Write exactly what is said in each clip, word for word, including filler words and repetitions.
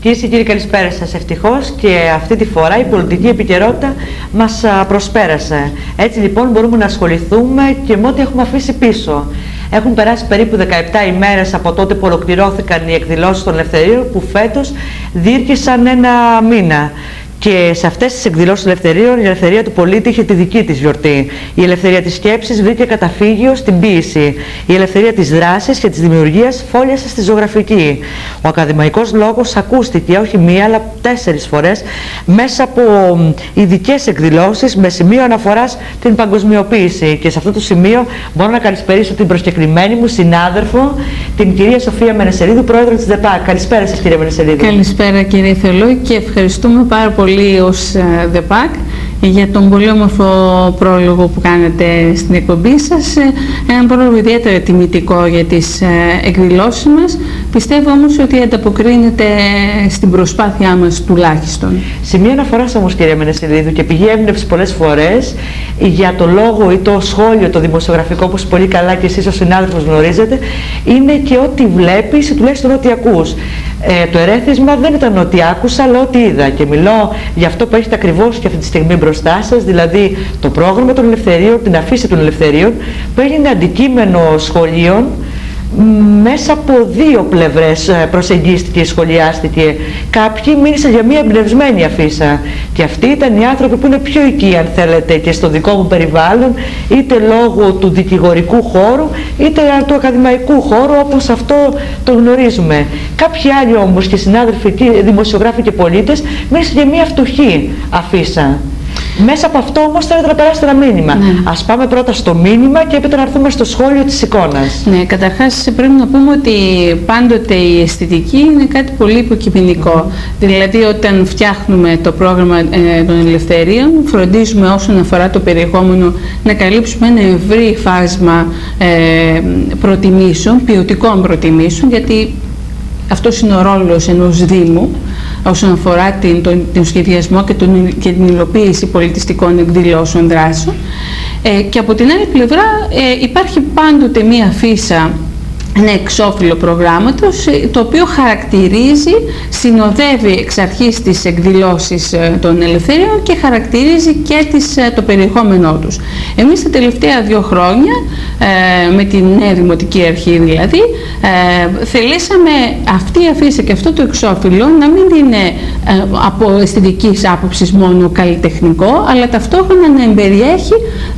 Κυρίες και κύριοι, καλησπέρα σας. Ευτυχώς και αυτή τη φορά η πολιτική επικαιρότητα μας προσπέρασε. Έτσι λοιπόν μπορούμε να ασχοληθούμε και με ό,τι έχουμε αφήσει πίσω. Έχουν περάσει περίπου δεκαεπτά ημέρες από τότε που ολοκληρώθηκαν οι εκδηλώσεις των ελευθερίων, που φέτος διήρκησαν ένα μήνα. Και σε αυτές τις εκδηλώσεις ελευθερίων η ελευθερία του πολίτη είχε τη δική της γιορτή. Η ελευθερία της σκέψης βρήκε καταφύγιο στην ποίηση. Η ελευθερία της δράσης και της δημιουργίας φόλιασε στη ζωγραφική. Ο ακαδημαϊκός λόγος ακούστηκε όχι μία αλλά τέσσερις φορές μέσα από ειδικές εκδηλώσεις με σημείο αναφοράς την παγκοσμιοποίηση. Και σε αυτό το σημείο μπορώ να καλησπερίσω την προσκεκλημένη μου συνάδελφο, την κυρία Σοφία Μενεσερίδου, πρόεδρο της ΔΕΠΑΚ. Καλησπέρα σας, κυρία Μενεσερίδου. Καλησπέρα, κύριε Θεολόγη, και ευχαριστούμε πάρα πολύ ως ΔΕΠΑΚ για τον πολύ όμορφο πρόλογο που κάνετε στην εκπομπή σας. Ένα πρόλογο ιδιαίτερα τιμητικό για τις εκδηλώσεις μας. Πιστεύω όμως ότι ανταποκρίνεται στην προσπάθειά μας τουλάχιστον. Σημείο αναφοράς όμως, κυρία Μενεσερίδου, και πηγή έμπνευση πολλές φορές για το λόγο ή το σχόλιο, το δημοσιογραφικό, όπως πολύ καλά και εσείς ως συνάδελφος γνωρίζετε, είναι και ό,τι βλέπεις ή τουλάχιστον ό,τι ακούς. Ε, το ερέθισμα δεν ήταν ότι άκουσα, αλλά ότι είδα. Και μιλώ για αυτό που έχετε ακριβώς και αυτή τη στιγμή μπροστά σας, δηλαδή το πρόγραμμα των ελευθερίων, την αφίση των ελευθερίων, που έγινε αντικείμενο σχολείων. Μέσα από δύο πλευρές προσεγγίστηκε, σχολιάστηκε. Κάποιοι μίλησαν για μια εμπνευσμένη αφίσα. Και αυτοί ήταν οι άνθρωποι που είναι πιο οικοί, αν θέλετε, και στο δικό μου περιβάλλον, είτε λόγω του δικηγορικού χώρου, είτε του ακαδημαϊκού χώρου, όπως αυτό το γνωρίζουμε. Κάποιοι άλλοι όμως και συνάδελφοι, δημοσιογράφοι και πολίτες, μίλησαν για μια φτωχή αφίσα. Μέσα από αυτό όμως θέλετε να περάσετε ένα μήνυμα. Ναι. Ας πάμε πρώτα στο μήνυμα και έπειτα να έρθουμε στο σχόλιο της εικόνας. Ναι, καταρχάς πρέπει να πούμε ότι πάντοτε η αισθητική είναι κάτι πολύ υποκειμενικό. Mm. Δηλαδή όταν φτιάχνουμε το πρόγραμμα ε, των ελευθερίων, φροντίζουμε όσον αφορά το περιεχόμενο να καλύψουμε ένα ευρύ φάσμα ε, προτιμήσεων, ποιοτικών προτιμήσεων, γιατί αυτός είναι ο ρόλος ενός Δήμου όσον αφορά την, τον, τον σχεδιασμό και, τον, και την υλοποίηση πολιτιστικών εκδηλώσεων δράσεων. Ε, και από την άλλη πλευρά ε, υπάρχει πάντοτε μία φύσα, ένα εξώφυλλο προγράμματος, το οποίο χαρακτηρίζει, συνοδεύει εξ αρχής τις εκδηλώσεις των ελευθερίων και χαρακτηρίζει και τις, το περιεχόμενό τους. Εμείς τα τελευταία δύο χρόνια, με την νέα Δημοτική Αρχή δηλαδή, θελήσαμε αυτή η αφίσα και αυτό το εξώφυλλο να μην είναι από αισθητικής άποψης μόνο καλλιτεχνικό, αλλά ταυτόχρονα να εμπεριέχει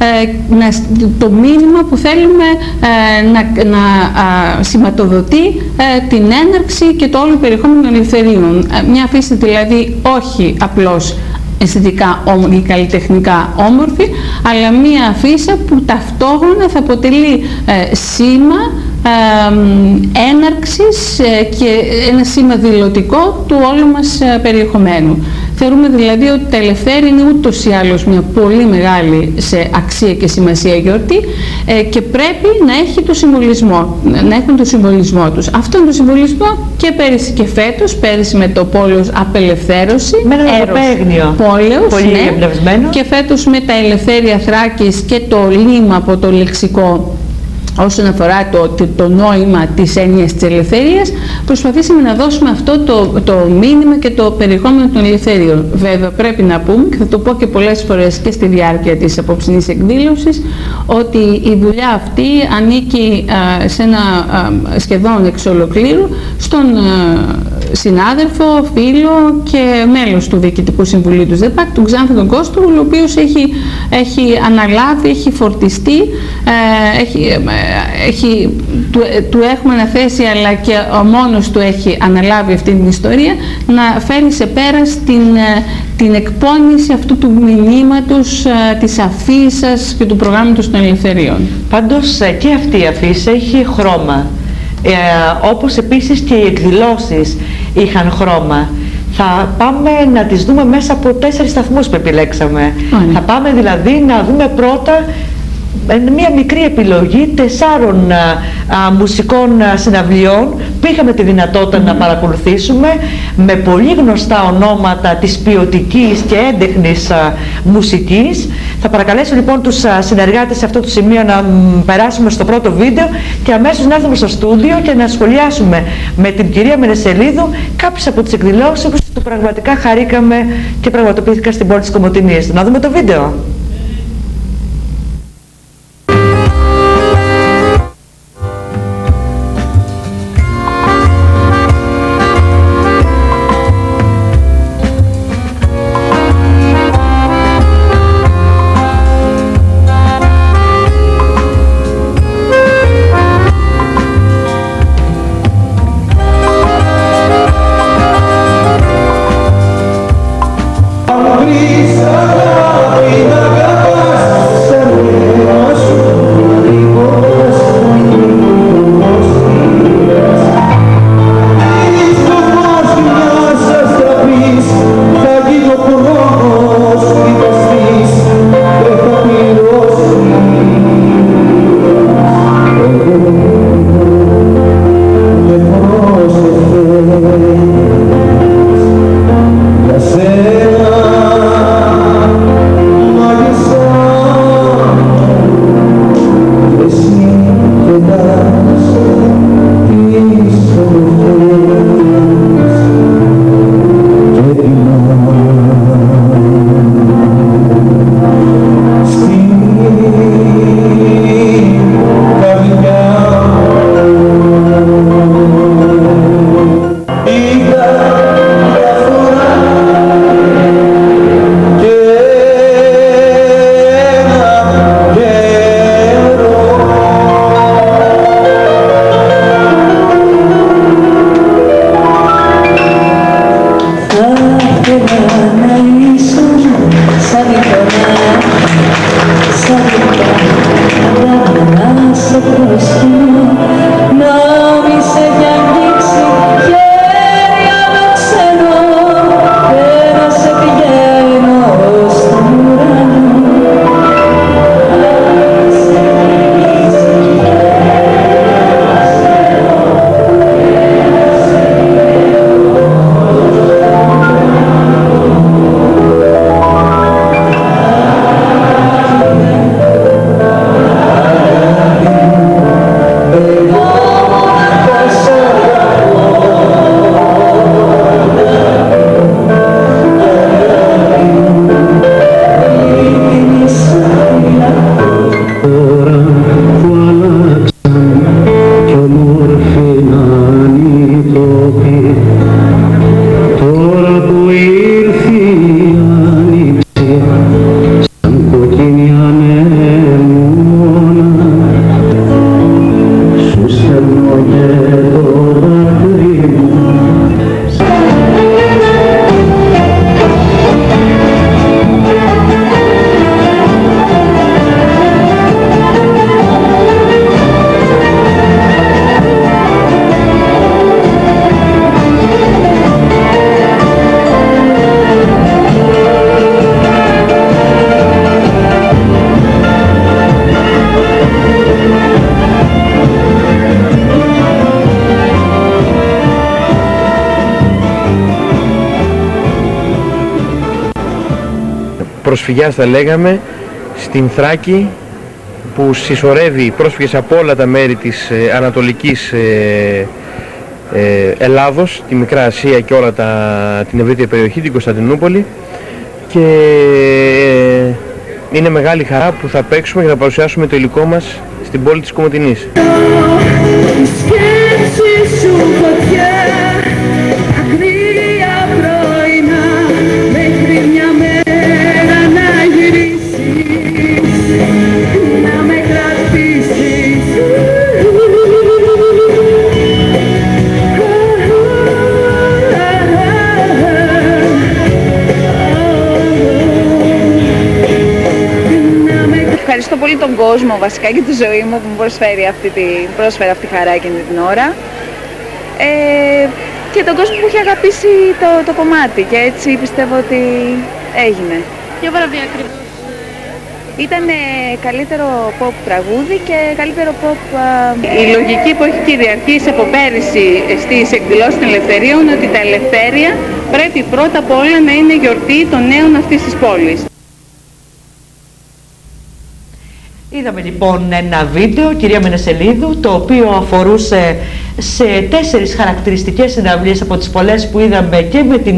το μήνυμα που θέλουμε να, να σηματοδοτεί ε, την έναρξη και το όλο περιεχόμενο των ελευθερίων. Ε, μια αφίσα δηλαδή όχι απλώς αισθητικά ή καλλιτεχνικά όμορφη, αλλά μια αφίσα που ταυτόχρονα θα αποτελεί ε, σήμα ε, έναρξης ε, και ένα σήμα δηλωτικό του όλου μας ε, περιεχομένου. Θεωρούμε δηλαδή ότι τα ελευθέρια είναι ούτως ή άλλως μια πολύ μεγάλη σε αξία και σημασία γιορτή ε, και πρέπει να έχει το συμβολισμό, να έχουν το συμβολισμό τους. Αυτό είναι το συμβολισμό και πέρυσι και φέτος, πέρυσι με το πόλεως απελευθέρωση, με ένα λογοπαίγνιο, πόλεως, πολύ ναι, εμπνευσμένο. Και φέτος με τα ελευθέρια Θράκης και το λίμα από το λεξικό όσον αφορά το, το, το νόημα της έννοιας της ελευθερίας, προσπαθήσαμε να δώσουμε αυτό το, το μήνυμα και το περιεχόμενο των ελευθερίων. Βέβαια πρέπει να πούμε, και θα το πω και πολλές φορές και στη διάρκεια της απόψινής εκδήλωσης, ότι η δουλειά αυτή ανήκει α, σε ένα α, σχεδόν εξ ολοκλήρου στον α, συνάδελφο, φίλο και μέλος του Διοικητικού Συμβουλίου του ΔΕΠΑΚ, τον Ξάνθη τον Κώστογλου, ο οποίος έχει, έχει αναλάβει, έχει φορτιστεί, ε, έχει, έχει, του, του έχουμε αναθέσει, αλλά και ο μόνος του έχει αναλάβει αυτή την ιστορία, να φέρει σε πέρας την, την εκπόνηση αυτού του μηνύματος, της αφίσας και του προγράμματος των ελευθερίων. Πάντως και αυτή η αφίσα έχει χρώμα, ε, όπως επίσης και οι εκδηλώσεις είχαν χρώμα. Θα πάμε να τις δούμε μέσα από τέσσερις σταθμούς που επιλέξαμε. Mm. Θα πάμε δηλαδή να δούμε πρώτα μια μικρή επιλογή τεσσάρων α, α, μουσικών α, συναυλιών που είχαμε τη δυνατότητα mm. να παρακολουθήσουμε, με πολύ γνωστά ονόματα της ποιοτικής και έντεχνης α, μουσικής. Θα παρακαλέσω λοιπόν τους συνεργάτες σε αυτό το σημείο να περάσουμε στο πρώτο βίντεο και αμέσως να έρθουμε στο στούντιο και να σχολιάσουμε με την κυρία Μενεσελίδου κάποιες από τις εκδηλώσεις που πραγματικά χαρήκαμε και πραγματοποιήθηκαν στην πόλη της Κομοτηνής. Να δούμε το βίντεο. Προσφυγιάς θα λέγαμε στην Θράκη, που συσσωρεύει πρόσφυγες από όλα τα μέρη της ε, Ανατολικής ε, ε, Ελλάδος, τη Μικρά Ασία και όλα τα, την ευρύτερη περιοχή, την Κωνσταντινούπολη, και ε, είναι μεγάλη χαρά που θα παίξουμε και θα παρουσιάσουμε το υλικό μας στην πόλη της Κομοτηνής. Ευχαριστώ πολύ τον κόσμο βασικά και τη ζωή μου που μου προσφέρει αυτή τη, πρόσφερε αυτή τη χαρά εκείνη την ώρα, ε, και τον κόσμο που έχει αγαπήσει το, το κομμάτι, και έτσι πιστεύω ότι έγινε. Ποιο βραβείο ακριβώς? Ήταν καλύτερο pop τραγούδι και καλύτερο pop... Η λογική που έχει κυριαρχήσει από πέρυσι στις εκδηλώσεις των ελευθερίων είναι ότι τα ελευθέρια πρέπει πρώτα απ' όλα να είναι γιορτή των νέων αυτής της πόλης. Είδαμε λοιπόν ένα βίντεο, κυρία Μενεσελίδου, το οποίο αφορούσε σε τέσσερις χαρακτηριστικές συναυλίες από τις πολλές που είδαμε και με, την,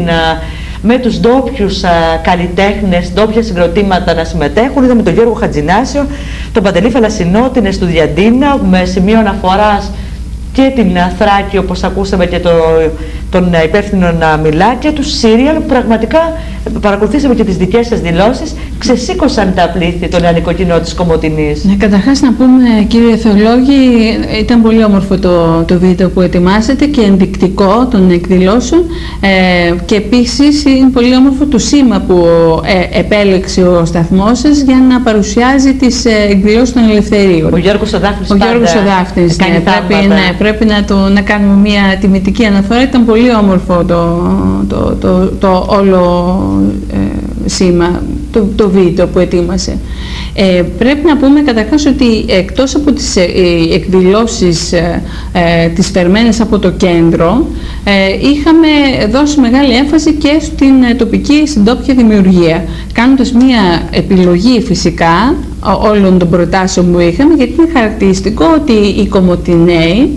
με τους ντόπιους καλλιτέχνες, ντόπια συγκροτήματα να συμμετέχουν. Είδαμε τον Γιώργο Χατζηνάσιο, τον Παντελή Φαλασσινό, την Εστουδιαντίνα, με σημείο αναφοράς και την Θράκη, όπως ακούσαμε, και το, τον υπεύθυνο να μιλά, και τους Σύριαλ, που πραγματικά παρακολουθήσαμε και τις δικές σας δηλώσεις, ξεσήκωσαν τα πλήθη το νεανικό κοινό της Κομοτηνής. Ναι, καταρχάς να πούμε, κύριε Θεολόγη, ήταν πολύ όμορφο το, το βίντεο που ετοιμάσατε και ενδεικτικό των εκδηλώσεων, ε, και επίσης είναι πολύ όμορφο το σήμα που ε, επέλεξε ο σταθμός σας για να παρουσιάζει τις ε, εκδηλώσεις των ελευθερίων. Ο Γιώργος ο Δάφνης, ο Γιώργος ο Δάφνης, ναι, πρέπει, ναι, πρέπει να, το, να κάνουμε μια τιμητική αναφορά. Ήταν πολύ όμορφο το, το, το, το, το όλο ε, σήμα, το, το βίντεο που ετοίμασε. Ε, πρέπει να πούμε καταρχάς ότι εκτός από τις ε, εκδηλώσεις ε, ε, τις φερμένες από το κέντρο, ε, είχαμε δώσει μεγάλη έμφαση και στην ε, τοπική, στην τόπια δημιουργία, κάνοντας μια επιλογή φυσικά όλων των προτάσεων που είχαμε, γιατί είναι χαρακτηριστικό ότι οι Κομοτηναίοι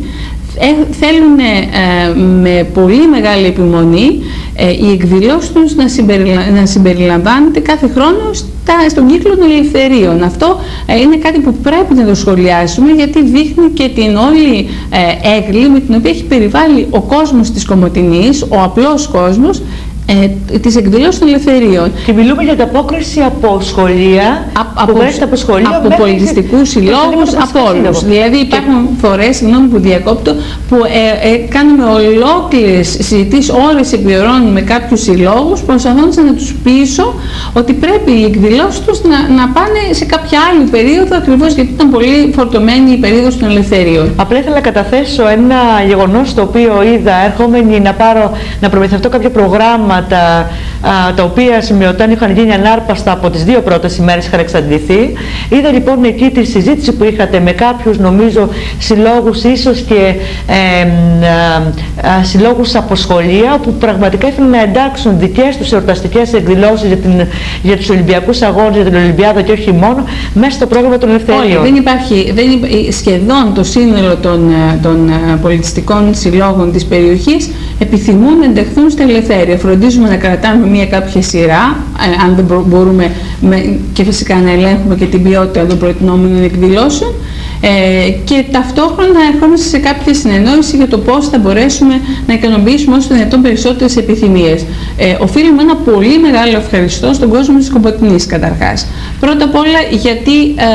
θέλουν ε, με πολύ μεγάλη επιμονή ε, οι εκδηλώσεις τους να, συμπεριλα... να συμπεριλαμβάνεται κάθε χρόνο στα... στον κύκλο των ελευθερίων. Αυτό ε, είναι κάτι που πρέπει να το σχολιάσουμε, γιατί δείχνει και την όλη ε, έγκλη με την οποία έχει περιβάλει ο κόσμος της Κομοτηνής, ο απλός κόσμος, Ε, τις εκδηλώσεις των ελευθερίων. Και μιλούμε για ανταπόκριση από σχολεία, Α, από, από, σχολεία από πολιτιστικούς συλλόγους, από όλους. Δηλαδή υπάρχουν και... φορές, συγγνώμη που διακόπτω, που ε, ε, κάνουμε ολόκληρες συζητήσεις, ώρες επί ώρων με κάποιους συλλόγους, προσπαθώντας να τους πείσω ότι πρέπει οι εκδηλώσεις τους να, να πάνε σε κάποια άλλη περίοδο, ακριβώς γιατί ήταν πολύ φορτωμένη η περίοδος των ελευθερίων. Απλά ήθελα να καταθέσω ένα γεγονός το οποίο είδα ερχόμενη να, πάρω, να προμηθευτώ κάποια προγράμματα τα, τα οποία σημειωτάν είχαν γίνει ανάρπαστα από τις δύο πρώτες ημέρες είχαν εξαντληθεί. Είδα λοιπόν εκεί τη συζήτηση που είχατε με κάποιους, νομίζω, συλλόγους, ίσως και ε, ε, συλλόγους από σχολεία, που πραγματικά ήθελαν να εντάξουν δικές τους εορταστικές εκδηλώσεις για, την, για τους Ολυμπιακούς Αγώνες, για την Ολυμπιάδα και όχι μόνο, μέσα στο πρόγραμμα των ελευθερίων. Όχι, δεν υπάρχει, δεν υπά... σχεδόν το σύνολο των, των πολιτιστικών συλλόγων της περιοχής επιθυμούν να ενταχθούν στα ελευθέρια. Φροντίζουμε να κρατάμε μια κάποια σειρά, ε, αν δεν μπορούμε, με, και φυσικά να ελέγχουμε και την ποιότητα των προτινόμενων εκδηλώσεων, ε, και ταυτόχρονα ερχόμαστε σε κάποια συνεννόηση για το πώς θα μπορέσουμε να ικανοποιήσουμε όσο δυνατόν περισσότερες επιθυμίες. Ε, οφείλουμε ένα πολύ μεγάλο ευχαριστώ στον κόσμο της Κομοτηνής καταρχάς. Πρώτα απ' όλα γιατί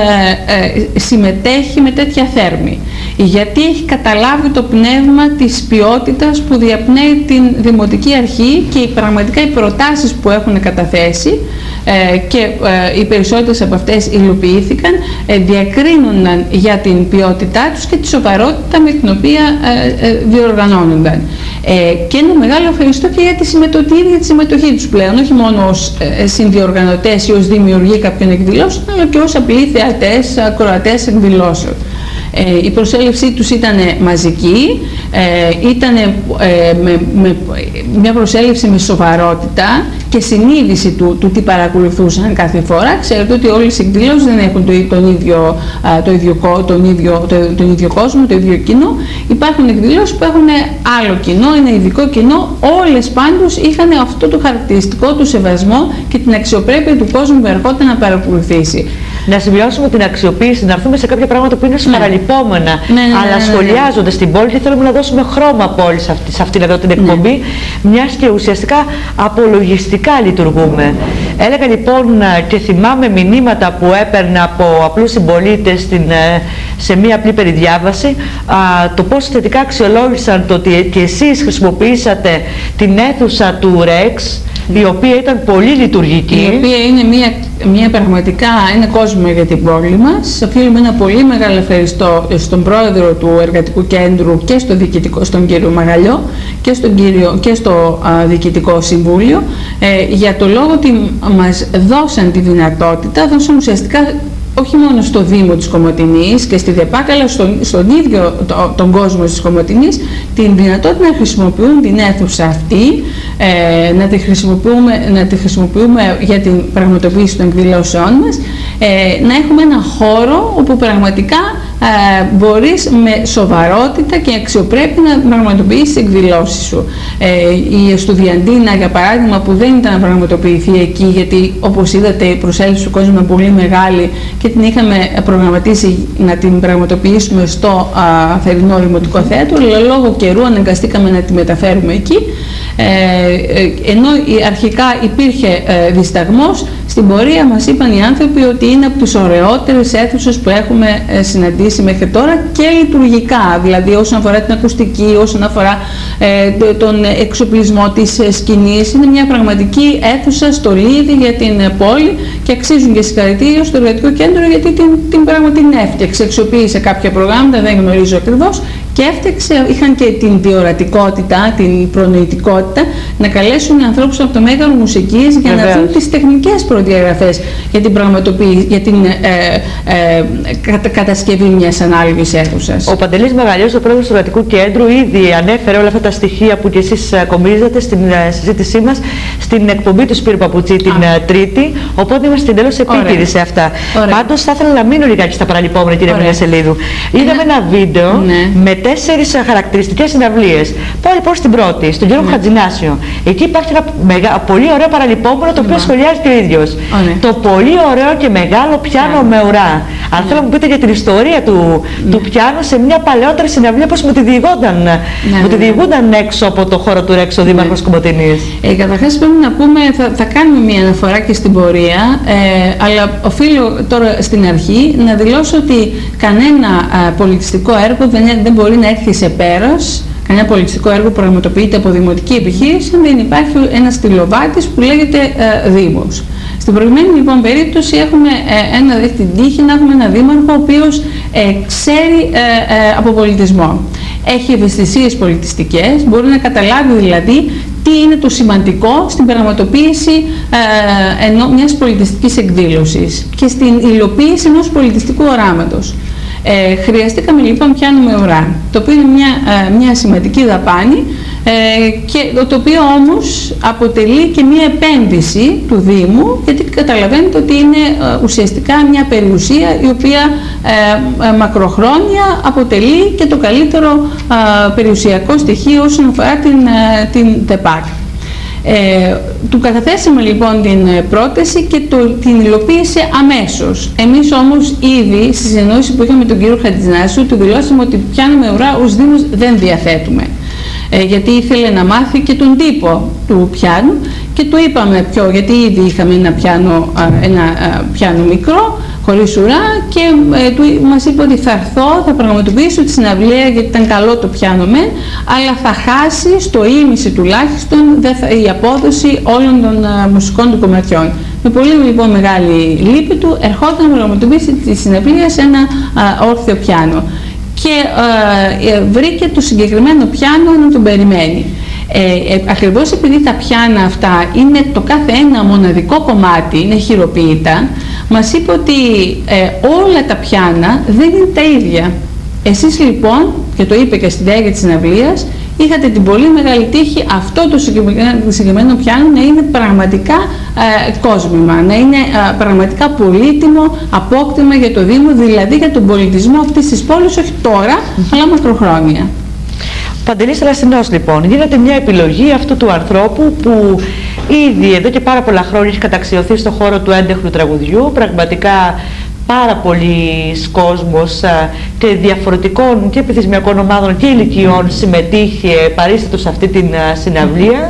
ε, ε, συμμετέχει με τέτοια θέρμη. Γιατί έχει καταλάβει το πνεύμα της ποιότητας που διαπνέει την Δημοτική Αρχή, και οι, πραγματικά οι προτάσεις που έχουν καταθέσει ε, και ε, οι περισσότερες από αυτές υλοποιήθηκαν, ε, διακρίνονταν για την ποιότητά τους και τη σοβαρότητα με την οποία ε, ε, διοργανώνονταν. Ε, και ένα μεγάλο ευχαριστώ και για τη συμμετοχή, για τη συμμετοχή τους πλέον, όχι μόνο ως ε, συνδιοργανωτές ή ως δημιουργοί κάποιων εκδηλώσεων, αλλά και ως απλοί θεατές, ακροατές εκδηλώσεων. Ε, η προσέλευσή τους ήταν μαζική, ε, ήταν ε, με, με, μια προσέλευση με σοβαρότητα και συνείδηση του, του τι παρακολουθούσαν κάθε φορά. Ξέρετε ότι όλες οι εκδηλώσεις δεν έχουν το, τον, ίδιο, το, ίδιο, τον, ίδιο, το, τον ίδιο κόσμο, το ίδιο κοινό. Υπάρχουν εκδηλώσεις που έχουν άλλο κοινό, ένα ειδικό κοινό. Όλες πάντως είχαν αυτό το χαρακτηριστικό του σεβασμό και την αξιοπρέπεια του κόσμου που ερχόταν να παρακολουθήσει. Να σημειώσουμε την αξιοποίηση, να έρθουμε σε κάποια πράγματα που είναι παραλυπόμενα, ναι, ναι, αλλά ναι, ναι, σχολιάζονται ναι, ναι. στην πόλη, και θέλουμε να δώσουμε χρώμα από όλη σε, αυτή, σε αυτήν εδώ την εκπομπή, ναι. μιας και ουσιαστικά απολογιστικά λειτουργούμε. Έλεγα λοιπόν, και θυμάμαι μηνύματα που έπαιρνα από απλούς συμπολίτες σε μία απλή περιδιάβαση, το πώς θετικά αξιολόγησαν το ότι και εσείς χρησιμοποιήσατε την αίθουσα του Ρεξ, η οποία ήταν πολύ λειτουργική. Η οποία είναι μια, μια πραγματικά ένα κόσμο για την πόλη μας. Οφείλουμε ένα πολύ μεγάλο ευχαριστώ στον πρόεδρο του Εργατικού Κέντρου και στο διοικητικό, στον κύριο Μαγαλιό, και, στον κύριο, και στο α, Διοικητικό Συμβούλιο, ε, για το λόγο ότι μας δώσαν τη δυνατότητα, δώσαν ουσιαστικά όχι μόνο στο Δήμο της Κομοτηνής και στη ΔΕΠΑΚ, αλλά στον, στον ίδιο το, τον κόσμο της Κομοτηνής, την δυνατότητα να χρησιμοποιούν την αίθουσα αυτή, ε, να, τη χρησιμοποιούμε, να τη χρησιμοποιούμε για την πραγματοποίηση των εκδηλώσεών μας, ε, να έχουμε ένα χώρο όπου πραγματικά ε, μπορείς με σοβαρότητα και αξιοπρέπεια να πραγματοποιήσεις τις εκδηλώσεις σου. Ε, η Στουδιαντίνα, για παράδειγμα, που δεν ήταν να πραγματοποιηθεί εκεί, γιατί όπως είδατε η προσέλευση του κόσμου είναι πολύ μεγάλη και την είχαμε προγραμματίσει να την πραγματοποιήσουμε στο α, θερινό Δημοτικό Θέατρο, αλλά λόγω καιρού αναγκαστήκαμε να τη μεταφέρουμε εκεί. Ε, ενώ αρχικά υπήρχε ε, δισταγμός, στην πορεία μας είπαν οι άνθρωποι ότι είναι από τις ωραιότερες αίθουσες που έχουμε ε, συναντήσει μέχρι τώρα και λειτουργικά, δηλαδή όσον αφορά την ακουστική, όσον αφορά ε, τον εξοπλισμό της ε, σκηνής. Είναι μια πραγματική αίθουσα στολίδι για την ε, πόλη και αξίζουν και συγχαρητήρια στο Εργατικό Κέντρο, γιατί την, την πράγμα την έφτιαξε, αξιοποίησε κάποια προγράμματα, δεν γνωρίζω ακριβώς, και έφτιαξε, είχαν και την διορατικότητα, την προνοητικότητα να καλέσουν ανθρώπους από το Μέγαρο Μουσικής για Βεβαίως. να δουν τις τεχνικές προδιαγραφές για την πραγματοποίηση, για την ε, ε, κατα, κατασκευή μιας ανάλογης αίθουσας. Ο Παντελής Μαγαλιός, ο πρόεδρος του Εργατικού Κέντρου, ήδη ανέφερε όλα αυτά τα στοιχεία που και εσείς κομίζατε στην συζήτησή μας στην εκπομπή του Σπύρου Παπουτσί την Α. Τρίτη, οπότε είμαστε εντελώς επίκαιροι σε αυτά. Πάντως θα ήθελα να μείνω λιγάκι στα παραλοιπόμενα, κύριε Μελισσελίδου. Είδαμε ένα βίντεο ναι. με τέσσερις χαρακτηριστικές συναυλίες. Πάω λοιπόν στην πρώτη, στον κύριο ναι. Χατζηνάσιο. Εκεί υπάρχει ένα μεγα, πολύ ωραίο παραλυπόμενο, το οποίο σχολιάζει και ο ίδιος. Ναι. Το πολύ ωραίο και μεγάλο πιάνο ναι. με ουρά. Αν ναι. θέλω να μου πείτε για την ιστορία του, ναι. του πιάνου σε μια παλαιότερη συναυλία, πώς μου τη διηγούνταν, ναι, μου τη διηγούνταν ναι. έξω από το χώρο του Ρέξ ο ναι. Δήμαρχος Κομοτηνής. Ε, καταρχάς πρέπει να πούμε, θα, θα κάνουμε μια αναφορά και στην πορεία, ε, αλλά οφείλω τώρα στην αρχή να δηλώσω ότι κανένα α, πολιτιστικό έργο δεν, δεν μπορεί να έρθει σε πέρας, κανένα πολιτιστικό έργο που πραγματοποιείται από δημοτική επιχείρηση, αν δεν υπάρχει ένας στυλοβάτης που λέγεται ε, Δήμος. Στην προηγουμένη λοιπόν περίπτωση έχουμε ε, ένα, την τύχη να έχουμε ένα δήμαρχο ο οποίος ε, ξέρει ε, ε, από πολιτισμό. Έχει ευαισθησίες πολιτιστικές, μπορεί να καταλάβει δηλαδή τι είναι το σημαντικό στην πραγματοποίηση ε, ενό, μιας πολιτιστικής εκδήλωσης και στην υλοποίηση ενός πολιτιστικού οράματος. Ε, χρειαστήκαμε λοιπόν πιάνο με ουρά, το οποίο είναι μια, ε, μια σημαντική δαπάνη ε, και το οποίο όμως αποτελεί και μια επένδυση του Δήμου, γιατί καταλαβαίνετε ότι είναι ε, ουσιαστικά μια περιουσία η οποία ε, ε, μακροχρόνια αποτελεί και το καλύτερο ε, περιουσιακό στοιχείο όσον αφορά την, ε, την ΤΕΠΑΚ. Ε, του καταθέσαμε λοιπόν την πρόταση και το, την υλοποίησε αμέσως. Εμείς όμως ήδη στη συνεννόηση που είχαμε με τον κύριο Χατζηνάσιο του δηλώσαμε ότι πιάνο με ουρά ως Δήμος δεν διαθέτουμε. Ε, γιατί ήθελε να μάθει και τον τύπο του πιάνου και του είπαμε ποιο, γιατί ήδη είχαμε ένα πιάνο, ένα πιάνο μικρό, χωρίς ουρά, και ε, του, μας είπε ότι θα έρθω, θα πραγματοποιήσω τη συναυλία γιατί ήταν καλό το πιάνο μεν, αλλά θα χάσει στο ίμιση τουλάχιστον δε θα, η απόδοση όλων των α, μουσικών του κομματιών. Με πολύ λοιπόν μεγάλη λύπη του ερχόταν να πραγματοποιήσει τη συναυλία σε ένα α, όρθιο πιάνο. Και ε, βρήκε το συγκεκριμένο πιάνο να τον περιμένει. Ε, ε, ακριβώς επειδή τα πιάνα αυτά είναι το κάθε ένα μοναδικό κομμάτι, είναι χειροποίητα, μας είπε ότι ε, όλα τα πιάνα δεν είναι τα ίδια. Εσείς λοιπόν, και το είπε και στην διάρκεια της συναυλίας, είχατε την πολύ μεγάλη τύχη αυτό το συγκεκριμένο πιάνο να είναι πραγματικά ε, κόσμημα, να είναι ε, πραγματικά πολύτιμο απόκτημα για το Δήμο, δηλαδή για τον πολιτισμό αυτής της πόλης, όχι τώρα, αλλά μακροχρόνια. Παντελής Θαλασσινός λοιπόν, γίνεται μια επιλογή αυτού του ανθρώπου που ήδη εδώ και πάρα πολλά χρόνια έχει καταξιωθεί στον χώρο του έντεχνου τραγουδιού, πραγματικά πάρα πολλοί κόσμος και διαφορετικών και πληθυσμιακών ομάδων και ηλικιών συμμετείχε, παρίστατο σε αυτή την συναυλία.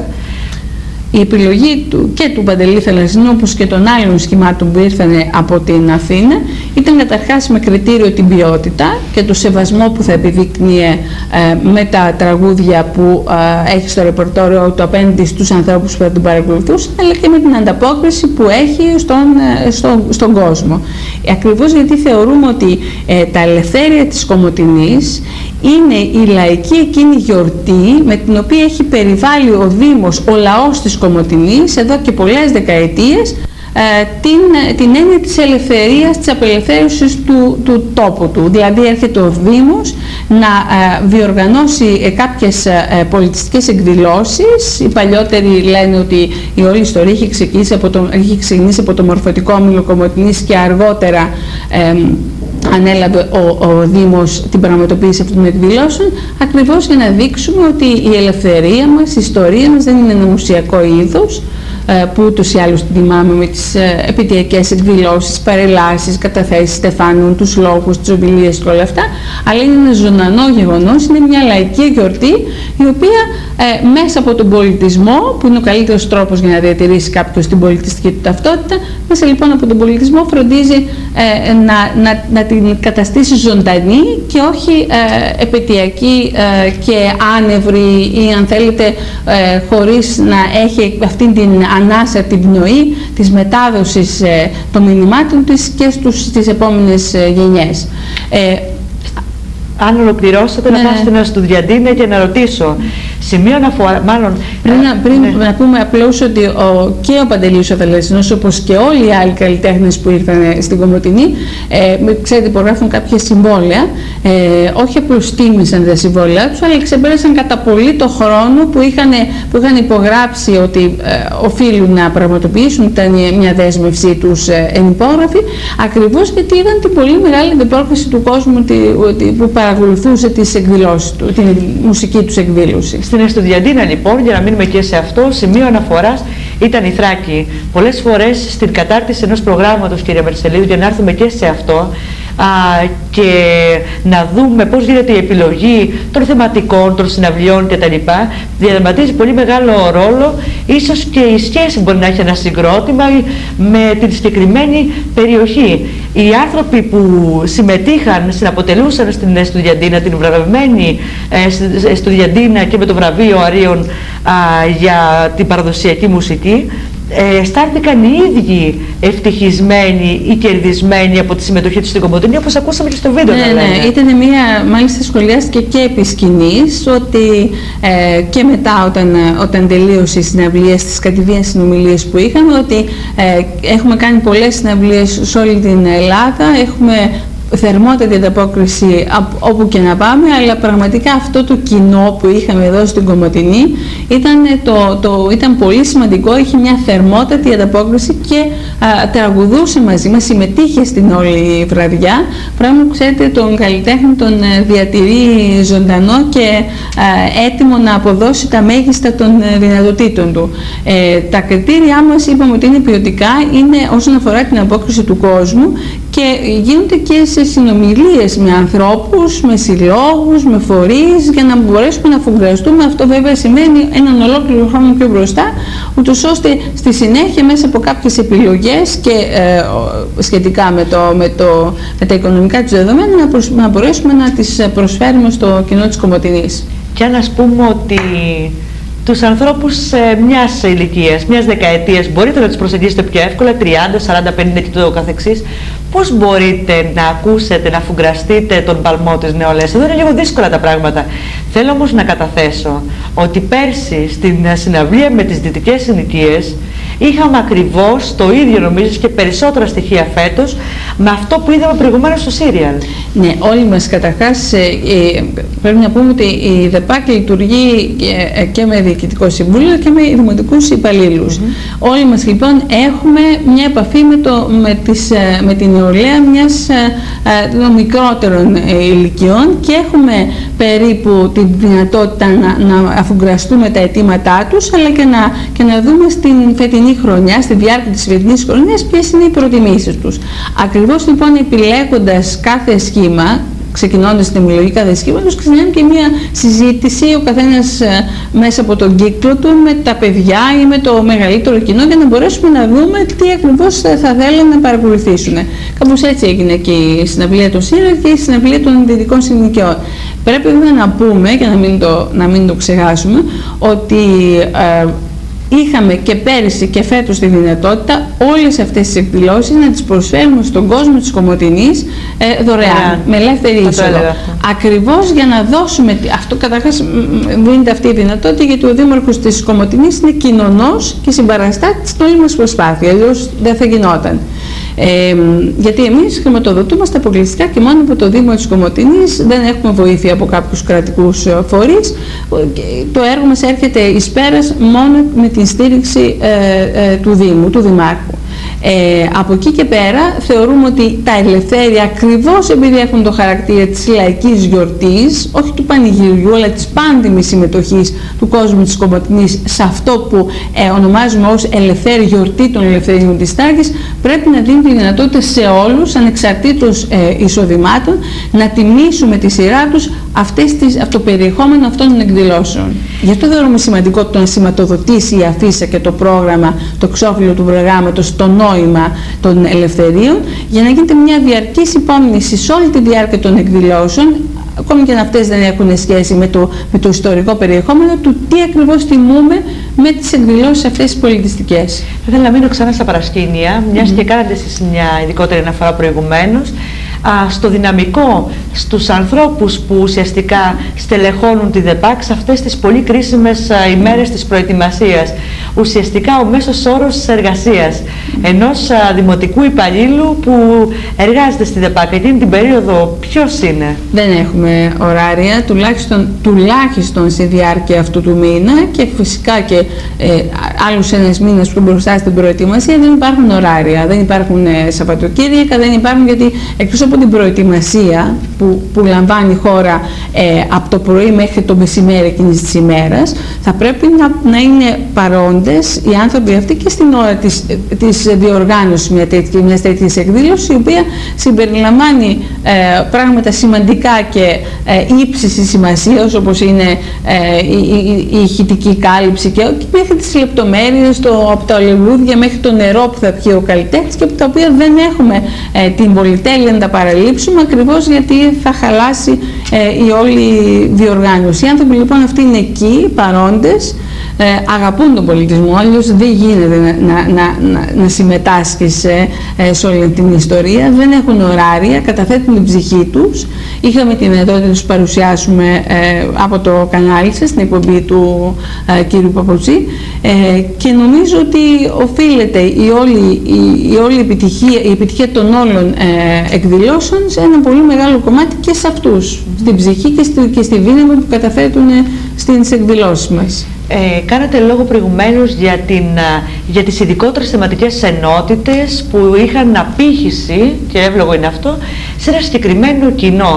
Η επιλογή του και του Παντελή Θαλασσινού, όπως και των άλλων σχημάτων που ήρθαν από την Αθήνα, ήταν καταρχάς με κριτήριο την ποιότητα και το σεβασμό που θα επιδείκνυε ε, με τα τραγούδια που ε, έχει στο ρεπορτόριο του απέναντι στους ανθρώπους που θα την παρακολουθούσαν, αλλά και με την ανταπόκριση που έχει στον, ε, στο, στον κόσμο. Ακριβώς γιατί θεωρούμε ότι ε, τα ελευθέρια της Κομοτηνής είναι η λαϊκή εκείνη γιορτή με την οποία έχει περιβάλει ο Δήμος, ο λαός της Κομοτηνής εδώ και πολλές δεκαετίες, ε, την, την έννοια της ελευθερίας, της απελευθέρωσης του, του τόπου του. Δηλαδή έρχεται ο Δήμος να ε, διοργανώσει ε, κάποιες ε, πολιτιστικές εκδηλώσεις. Οι παλιότεροι λένε ότι η όλη ιστορία έχει ξεκινήσει από το, έχει ξεκινήσει από το μορφωτικό όμιλο Κομοτηνής και αργότερα ε, ανέλαβε ο, ο Δήμος την πραγματοποίηση αυτών των εκδηλώσεων, ακριβώς για να δείξουμε ότι η ελευθερία μας, η ιστορία μας δεν είναι ένα μουσιακό είδος που ούτως ή άλλως την τιμάμε με τις επαιτειακές εκδηλώσεις, παρελάσεις, καταθέσεις Στεφάνων, τους λόγους, τις ομιλίες και όλα αυτά, αλλά είναι ένα ζωντανό γεγονός, είναι μια λαϊκή γιορτή η οποία ε, μέσα από τον πολιτισμό, που είναι ο καλύτερος τρόπος για να διατηρήσει κάποιος την πολιτιστική του ταυτότητα, μέσα λοιπόν από τον πολιτισμό φροντίζει ε, να, να, να την καταστήσει ζωντανή και όχι ε, επαιτειακή ε, και άνευρη ή αν θέλετε ε, χωρίς να έχει αυτή την ανάσα, την πνοή της μετάδοσης ε, των μηνυμάτων της και στους, στις επόμενες ε, γενιές. Ε, Αν ολοκληρώσετε, ναι, να πάω στην Στουδιαντίνα και να ρωτήσω. Σημείο αναφορά, μάλλον. Πριν, να, πριν ναι. να πούμε απλώς ότι ο, και ο Παντελής ο Θαλασσινός, όπως και όλοι οι άλλοι καλλιτέχνες που ήρθαν στην Κομοτηνή, ε, ξέρετε, υπογράφουν κάποια συμβόλαια. Ε, όχι απλώς τίμησαν τα συμβόλαια τους, αλλά ξεπέρασαν κατά πολύ το χρόνο που είχαν, που είχαν υπογράψει ότι ε, οφείλουν να πραγματοποιήσουν. Ήταν μια δέσμευσή τους ε, εν υπόγραφη, ακριβώς γιατί είδαν την πολύ μεγάλη αντιπρόκληση του κόσμου ότι, που παρακολουθούσε τις εκδηλώσεις του, την μουσική τους εκδήλωση. Στην Στουδιαντίνα λοιπόν, για να μείνουμε και σε αυτό, σημείο αναφοράς ήταν η Θράκη. Πολλές φορές στην κατάρτιση ενός προγράμματος, κύριε Μερσελίδου, για να έρθουμε και σε αυτό, α, και να δούμε πώς γίνεται η επιλογή των θεματικών, των συναυλιών κτλ. Διαδραματίζει πολύ μεγάλο ρόλο, ίσως και η σχέση μπορεί να έχει ένα συγκρότημα με την συγκεκριμένη περιοχή. Οι άνθρωποι που συμμετείχαν, συναποτελούσαν στην Στουδιαντίνα, την βραβευμένη ε, Στουδιαντίνα και με το βραβείο Αρίων α, για την παραδοσιακή μουσική, Ε, αισθάνθηκαν οι ίδιοι ευτυχισμένοι ή κερδισμένοι από τη συμμετοχή τους στην Κομοτηνή, όπως ακούσαμε και στο βίντεο. Ναι, ναι, ήταν μια, μάλιστα σχολιάστηκε και επί σκηνής, ότι ε, και μετά όταν, όταν τελείωσε η συναυλία στις κατηδίαν συνομιλίες που είχαμε, ότι ε, έχουμε κάνει πολλές συναυλίες σε όλη την Ελλάδα, έχουμε θερμότατη ανταπόκριση όπου και να πάμε, αλλά πραγματικά αυτό το κοινό που είχαμε εδώ στην Κομοτηνή ήταν, το, το, ήταν πολύ σημαντικό, είχε μια θερμότατη ανταπόκριση και α, τραγουδούσε μαζί μας, συμμετείχε στην όλη βραδιά, πράγμα που ξέρετε τον καλλιτέχνη τον διατηρεί ζωντανό και α, έτοιμο να αποδώσει τα μέγιστα των δυνατοτήτων του. Ε, τα κριτήριά μας, είπαμε ότι είναι ποιοτικά, είναι όσον αφορά την απόκριση του κόσμου και γίνονται και σε συνομιλίες με ανθρώπους, με συλλόγους, με φορείς, για να μπορέσουμε να αφουγκραστούμε. Αυτό βέβαια σημαίνει έναν ολόκληρο χρόνο πιο μπροστά, ούτως ώστε στη συνέχεια μέσα από κάποιες επιλογές και ε, σχετικά με, το, με, το, με τα οικονομικά τους δεδομένα να, προσ, να μπορέσουμε να τις προσφέρουμε στο κοινό της Κομοτηνής. Και αν ας πούμε ότι τους ανθρώπους ε, μιας ηλικίας, μιας δεκαετίας, μπορείτε να τους προσεγγίσετε πιο εύκολα, τριάντα, σαράντα, πενήντα και το καθεξής, πώς μπορείτε να ακούσετε, να αφουγκραστείτε τον παλμό της νεολαίας? Εδώ είναι λίγο δύσκολα τα πράγματα. Θέλω όμως να καταθέσω ότι πέρσι στην συναυλία με τις δυτικές συνοικίες είχαμε ακριβώς το ίδιο, νομίζω, και περισσότερα στοιχεία φέτος με αυτό που είδαμε προηγουμένως στο Σύριαλ. Ναι, όλοι μας καταρχάς ε, ε, πρέπει να πούμε ότι η ΔΕΠΑΚ λειτουργεί ε, και με διοικητικό συμβούλιο και με δημοτικούς υπαλλήλους. Mm-hmm. Όλοι μας λοιπόν έχουμε μια επαφή με, το, με, τις, με την νεολαία μιας ε, ε, μικρότερων ε, ηλικιών και έχουμε περίπου τη δυνατότητα να, να αφουγκραστούμε τα αιτήματά τους, αλλά και να, και να δούμε στην φετινή χρονιά, στη διάρκεια της φετινής χρονιάς, ποιες είναι οι προτιμήσεις τους. Ακριβώς λοιπόν επιλέγοντας κάθε σχήμα, ξεκινώντας την επιλογή κάθε σχήματος, ξεκινάμε και μια συζήτηση, ο καθένας ε, μέσα από τον κύκλο του, με τα παιδιά ή με το μεγαλύτερο κοινό, για να μπορέσουμε να δούμε τι ακριβώς θα, θα θέλουν να παρακολουθήσουν. Κάπως έτσι έγινε και η συναυλία των Σύριαλ και η συναυλία των δυτικών συνοικιών. Πρέπει να πούμε, και να μην το, να μην το ξεχάσουμε, ότι ε, είχαμε και πέρυσι και φέτος τη δυνατότητα όλες αυτές τις εκδηλώσεις να τις προσφέρουμε στον κόσμο της Κομοτηνής ε, δωρεάν, yeah. με ελεύθερη είσοδο. Ακριβώς για να δώσουμε, αυτό καταρχάς δίνεται αυτή η δυνατότητα, γιατί ο Δήμαρχος της Κομοτηνής είναι κοινωνός και συμπαραστάτης στην όλη μας προσπάθεια, αλλιώς δεν θα γινόταν. Ε, γιατί εμείς χρηματοδοτούμαστε αποκλειστικά και μόνο από το Δήμο της Κομοτηνής, δεν έχουμε βοήθεια από κάποιους κρατικούς φορείς. Το έργο μας έρχεται εις πέρας μόνο με την στήριξη ε, ε, του Δήμου, του Δημάρχου. Ε, από εκεί και πέρα θεωρούμε ότι τα ελευθέρια, ακριβώς επειδή έχουν το χαρακτήρα της λαϊκής γιορτής, όχι του πανηγυριού αλλά της πάντιμης συμμετοχής του κόσμου της Κομοτηνής σε αυτό που ε, ονομάζουμε ως ελευθέρη γιορτή των ελευθεριών της Θράκης, πρέπει να δίνει τη δυνατότητα σε όλους, ανεξαρτήτως ε, εισοδημάτων, να τιμήσουμε τη σειρά τους αυτές τις, αυτό το περιεχόμενο αυτών των εκδηλώσεων. Γι' αυτό θεωρούμε σημαντικό το να σηματοδοτήσει η αφίσα και το πρόγραμμα, το εξώφυλλο του προγράμματος, το νόημα των ελευθερίων, για να γίνεται μια διαρκής υπόμνηση σε όλη τη διάρκεια των εκδηλώσεων, ακόμη και αν αυτές δεν έχουν σχέση με το, με το ιστορικό περιεχόμενο, του τι ακριβώς τιμούμε με τις εκδηλώσεις αυτές τις πολιτιστικές. Θα ήθελα να μείνω ξανά στα παρασκήνια, μιας mm-hmm. και κάνατε εσείς μια ειδικότερη αναφορά προηγουμένως, στο δυναμικό, στους ανθρώπους που ουσιαστικά στελεχώνουν τη ΔΕΠΑΚ σε αυτές τις πολύ κρίσιμες ημέρες της προετοιμασίας. Ουσιαστικά ο μέσος όρος της εργασίας ενός δημοτικού υπαλλήλου που εργάζεται στη ΔΕΠΑΚ εκείνη την περίοδο ποιος είναι? Δεν έχουμε ωράρια, τουλάχιστον, τουλάχιστον στη διάρκεια αυτού του μήνα, και φυσικά και ε, άλλους ένας μήνας που μπροστά στην προετοιμασία δεν υπάρχουν ωράρια, δεν υπάρχουν ε, Σαββατοκύριακα, δεν υπάρχουν, γιατί εκτός από την προετοιμασία που, που λαμβάνει η χώρα ε, από το πρωί μέχρι το μεσημέρι εκείνης της ημέρας, θα πρέπει να, να είναι παρόντες οι άνθρωποι αυτοί και στην ώρα της, της διοργάνωσης μια τέτοια, μιας τέτοιας εκδήλωσης, η οποία συμπεριλαμβάνει ε, πράγματα σημαντικά και ε, ύψης σημασίας, όπως είναι ε, η, η, η ηχητική κάλυψη και, και μέχρι τις λεπτομέρειες, το, από τα ολελούδια μέχρι το νερό που θα πιει ο καλλιτέχνης, και από τα οποία δεν έχουμε ε, την πολυτέλεια να τα παραλείψουμε, ακριβώς γιατί θα χαλάσει ε, η όλη διοργάνωση. Οι άνθρωποι λοιπόν αυτοί είναι εκεί, παρόντες, ε, αγαπούν τον πολιτισμό, αλλιώς δεν γίνεται να, να, να, να, να συμμετάσχει σε, ε, σε όλη την ιστορία. Δεν έχουν ωράρια, καταθέτουν την ψυχή τους. Είχαμε τη δυνατότητα να τους παρουσιάσουμε ε, από το κανάλι σας, στην εκπομπή του ε, κύριου Παπουτσή, ε, και νομίζω ότι οφείλεται η όλη, η, η όλη επιτυχία, η επιτυχία των όλων ε, εκδηλώσεων σε ένα πολύ μεγάλο κομμάτι και σε αυτούς, mm-hmm. στην ψυχή και στη, και στη δύναμη που καταθέτουν στις εκδηλώσεις μας. Ε, κάνατε λόγο προηγουμένως για, την, για τις ειδικότερες θεματικές ενότητες που είχαν απήχηση, και εύλογο είναι αυτό, σε ένα συγκεκριμένο κοινό.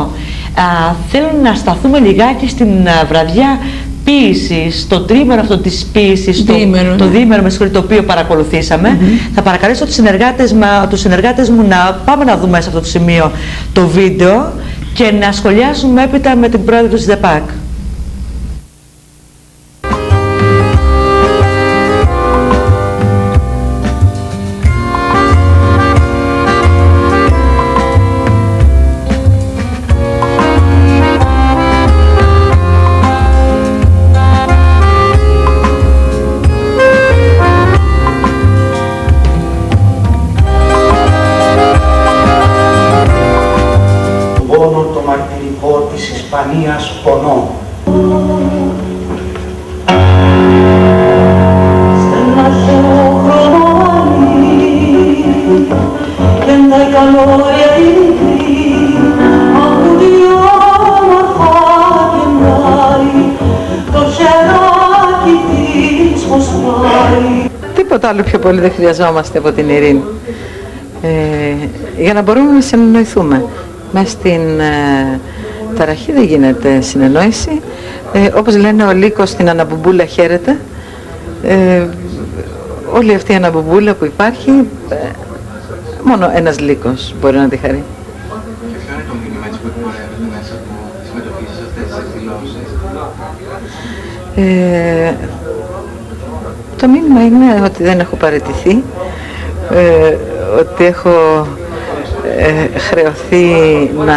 Α, θέλω να σταθούμε λιγάκι στην βραδιά ποίησης, το τρίμερο αυτό της ποίησης, το, το διήμερο με συγχωρείτε, το οποίο παρακολουθήσαμε. Mm-hmm. Θα παρακαλέσω τους συνεργάτες, τους συνεργάτες μου να πάμε να δούμε σε αυτό το σημείο το βίντεο και να σχολιάσουμε έπειτα με την πρόεδρο της ΔΕΠΑΚ. Ισπανίας πονώ. Τίποτα άλλο πιο πολύ δεν χρειαζόμαστε από την ειρήνη. Ε, για να μπορούμε να συνεννοηθούμε. Μες στην ε, ταραχή δεν γίνεται συνεννόηση. Ε, όπως λένε ο Λύκος στην Αναμπουμπούλα χαίρεται. Ε, όλη αυτή η Αναμπουμπούλα που υπάρχει, ε, μόνο ένας Λύκος μπορεί να τη χαρεί. Ποιο είναι το μήνυμα που εκπορεύεται μέσα από τη συμμετοχή σε αυτές τις εκδηλώσεις? Ε, το μήνυμα είναι ότι δεν έχω παραιτηθεί, ε, ότι έχω ε, χρεωθεί να,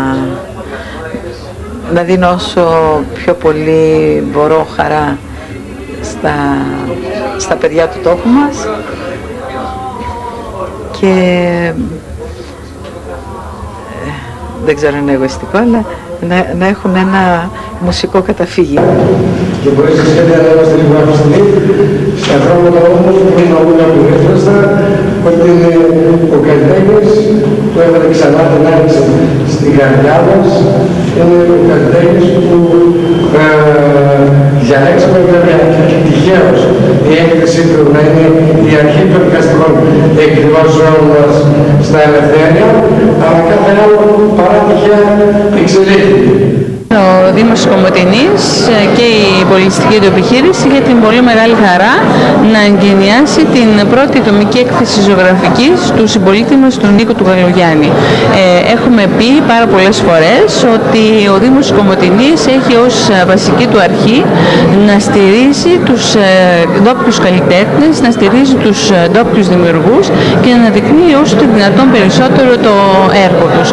να δίνω όσο πιο πολύ μπορώ χαρά στα στα παιδιά του τόπου μας και ε, δεν ξέρω αν είναι εγωιστικό, αλλά να, να έχουν ένα μουσικό καταφύγιο. Και μπορείς να σχέδια να είμαστε λίγο αυστηροί στα χρώματα όμως που είναι όλα που έφραστα, ότι είναι ο καλλιτέχνης που έβαλε ξανά την άνοιξη στην καρδιά μας, είναι ο καλλιτέχνης που ε, διαλέξαμε βέβαια τυχαίως η έκθεση του να είναι η αρχή των δικαστικών εκδηλώσεων μας στα Ελευθέρια, αλλά κάθε άλλο παρά τυχαία εξελίχθηκε. Ο Δήμος Κομοτηνής και η πολιτιστική του επιχείρηση είχε την πολύ μεγάλη χαρά να εγκαινιάσει την πρώτη τομική έκθεση ζωγραφικής του συμπολίτη μας, του Νίκο του Γαλογιάννη. Ε, έχουμε πει πάρα πολλές φορές ότι ο Δήμος Κομοτηνής έχει ως βασική του αρχή να στηρίζει τους ε, ντόπιους καλλιτέχνες, να στηρίζει τους ε, ντόπιους δημιουργούς και να αναδεικνύει όσο το δυνατόν περισσότερο το έργο τους.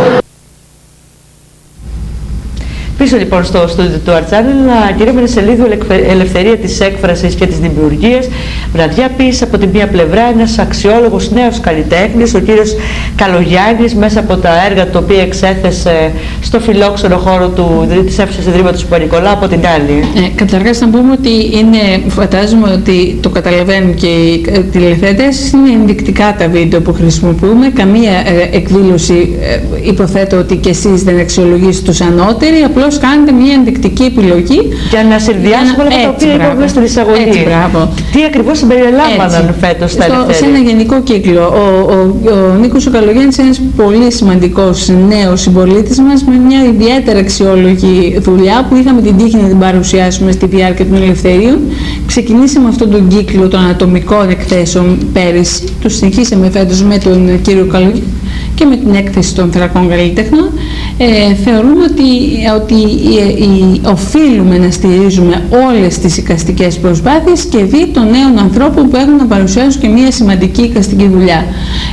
Πίσω λοιπόν στο στούντιο του Art Channel, κυρία Μενεσελίδου, ελευθερία της έκφρασης και της δημιουργίας. Βραδιά πίσω από τη μία πλευρά ένας αξιόλογος νέος καλλιτέχνης, ο κύριος Καλογιάννης, μέσα από τα έργα τα οποία εξέθεσε στο φιλόξενο χώρο του, της αίθουσας Ιδρύματος του Παπα-Νικολάου, από την άλλη. Ε, καταρχάς να πούμε ότι είναι, φαντάζομαι ότι το καταλαβαίνουν και οι τηλεθεατές, είναι ενδεικτικά τα βίντεο που χρησιμοποιούμε. Καμία ε, εκδήλωση ε, υποθέτω ότι και εσείς δεν αξιολογήσετε τους ανώτεροι, απλώς κάνετε μια ενδεικτική επιλογή για να συνδυάσουμε όλα τα οποία είπαμε στην εισαγωγή. Έτσι, τι ακριβώς συμπεριλάμβαναν φέτος στα Ελευθέρια. Σε ένα γενικό κύκλο. Ο, ο, ο Νίκος ο Καλογιάννης είναι ένας πολύ σημαντικός νέος συμπολίτης μας με μια ιδιαίτερα αξιόλογη δουλειά που είχαμε την τύχη να την παρουσιάσουμε στη διάρκεια των Ελευθερίων. Ξεκινήσαμε αυτόν τον κύκλο των ατομικών εκθέσεων πέρυσι. Το συνεχίσαμε φέτος με τον κύριο Καλογιάννη και με την έκθεση των θρακών καλλιτεχνών. Ε, θεωρούμε ότι, ότι ε, ε, οφείλουμε να στηρίζουμε όλες τις εικαστικές προσπάθειες και δι των νέων ανθρώπων που έχουν να παρουσιάσουν και μια σημαντική εικαστική δουλειά.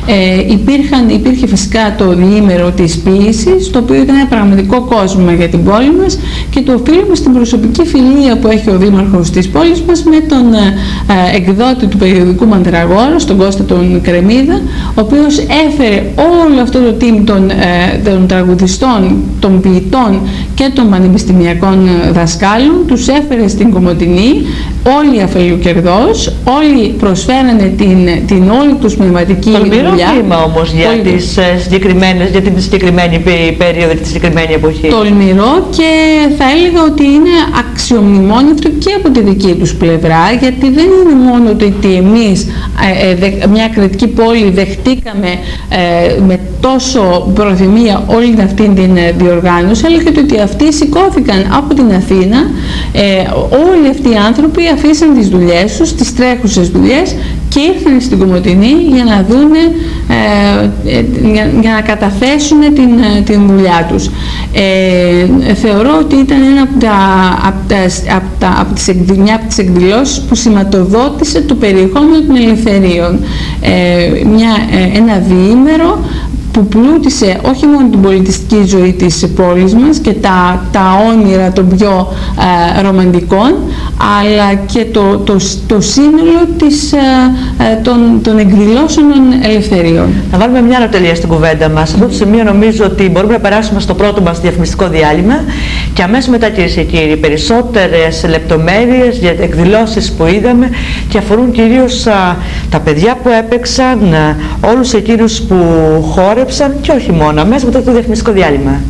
Ε, υπήρχαν, υπήρχε φυσικά το διήμερο της ποίησης, το οποίο ήταν ένα πραγματικό κόσμο για την πόλη μας και το οφείλουμε στην προσωπική φιλία που έχει ο δήμαρχος της πόλης μας με τον ε, εκδότη του περιοδικού Μανδραγόρο, τον Κώστα τον Κρεμίδα, ο οποίος έφερε όλο αυτό το team των, ε, των τραγουδιστών, των ποιητών και των πανεπιστημιακών δασκάλων, τους έφερε στην Κομοτηνή, όλοι αφελουκερδός, όλοι προσφέρανε την, την όλη τους πνευματική δουλειά. Τολμηρό βήμα όμως για, τις, συγκεκριμένες, για την συγκεκριμένη περίοδο και τη συγκεκριμένη εποχή. Τολμηρό, και θα έλεγα ότι είναι αξιομνημόνευτο και από τη δική τους πλευρά, γιατί δεν είναι μόνο το ότι εμείς ε, ε, μια κριτική πόλη δεχτήκαμε ε, με τόσο προθυμία όλη αυτή την διοργάνωση, αλλά και το ότι αυτοί σηκώθηκαν από την Αθήνα, ε, όλοι αυτοί οι άνθρωποι αφήσαν τις δουλειές τους, τις τρέχουσες δουλειές, και ήρθαν στην Κομοτηνή για να δούνε, ε, ε, για, για να καταθέσουν την, την δουλειά τους. Ε, θεωρώ ότι ήταν ένα από, τα, από, τα, από, τα, από τις, μια από τις εκδηλώσεις που σηματοδότησε το περιεχόμενο των Ελευθερίων. Ε, μια, ε, ένα διήμερο που πλούτησε όχι μόνο την πολιτιστική ζωή της πόλης μας και τα, τα όνειρα των πιο ε, ρομαντικών, αλλά και το, το, το σύνολο της, ε, των, των εκδηλώσεων των Ελευθερίων. Να βάλουμε μια ανατελεία στην κουβέντα μας. Σε αυτό το σημείο νομίζω ότι μπορούμε να περάσουμε στο πρώτο μας διαφημιστικό διάλειμμα και αμέσως μετά, κυρίες και κύριοι, περισσότερες λεπτομέρειες για εκδηλώσεις που είδαμε και αφορούν κυρίως α, τα παιδιά που έπαιξαν, α, όλους εκείνους που χόρεψαν και όχι μόνο. Αμέσως μετά το διαφημιστικό διάλειμμα.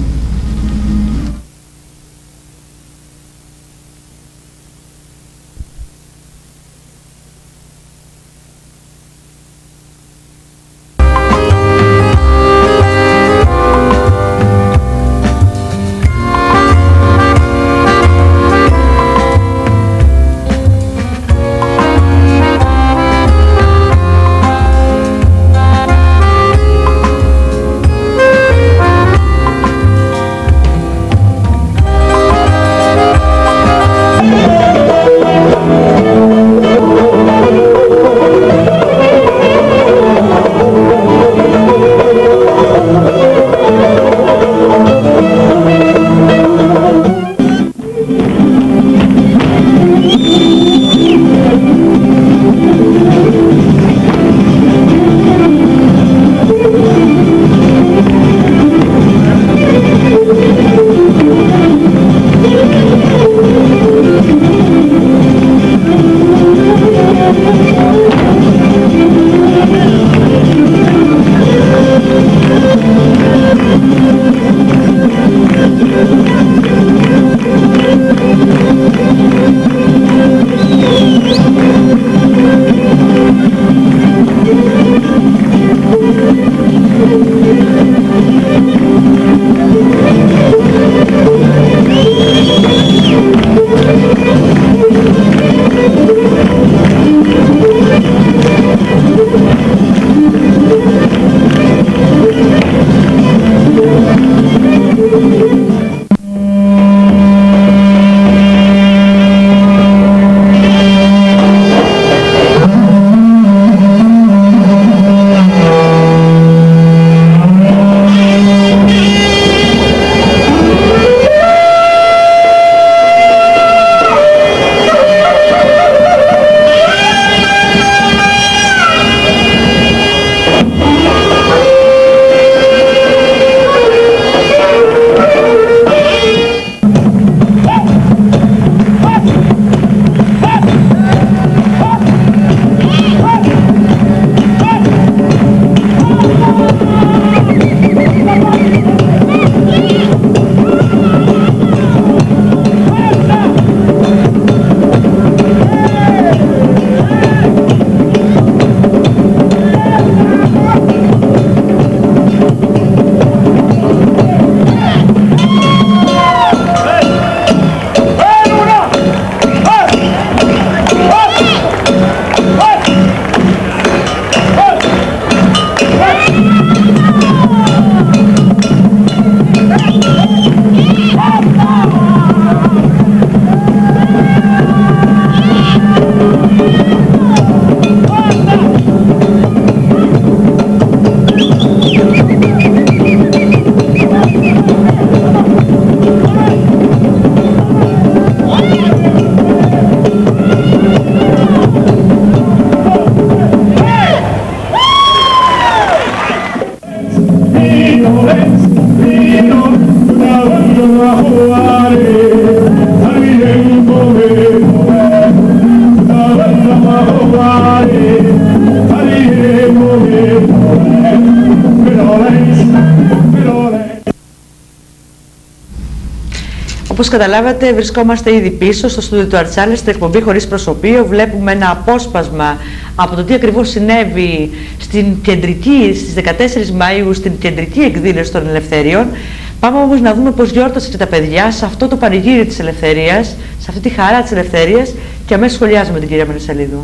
Όπως καταλάβατε, βρισκόμαστε ήδη πίσω στο στούντιο του Αρτσάλες, στην εκπομπή Χωρίς Προσωπείο. Βλέπουμε ένα απόσπασμα από το τι ακριβώς συνέβη στην κεντρική, στις δεκατέσσερις Μαΐου, στην κεντρική εκδήλωση των Ελευθεριών. Πάμε όμως να δούμε πώς γιόρτασε και τα παιδιά σε αυτό το πανηγύρι της ελευθερίας, σε αυτή τη χαρά της ελευθερίας, και αμέσως σχολιάζουμε την κυρία Μενεσελίδου.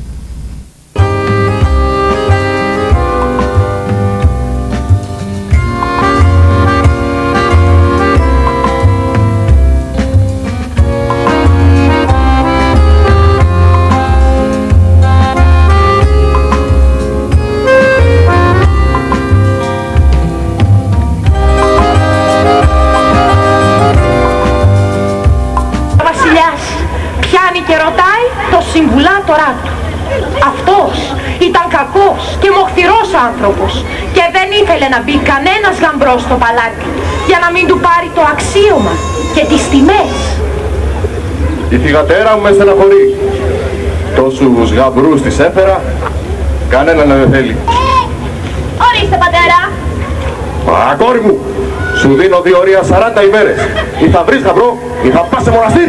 Και ρωτάει το συμβουλάτορά του. Αυτός ήταν κακός και μοχθηρός άνθρωπος και δεν ήθελε να μπει κανένας γαμπρός στο παλάτι για να μην του πάρει το αξίωμα και τις τιμές. Η θυγατέρα μου με στεναχωρεί. Τόσους γαμπρούς της έφερα, κανέναν δεν θέλει. Ε, ορίστε πατέρα. Α, κόρη μου, σου δίνω διορία σαράντα ημέρες. Ή θα βρεις γαμπρό ή θα πας σε μοναστήρι.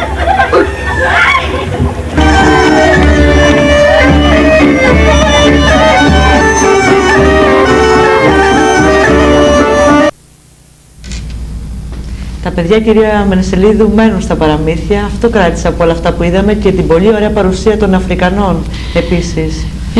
Τα παιδιά, κυρία Μενεσελίδου, μένουν στα παραμύθια. Αυτό κράτησα από όλα αυτά που είδαμε, και την πολύ ωραία παρουσία των Αφρικανών επίσης. Ε,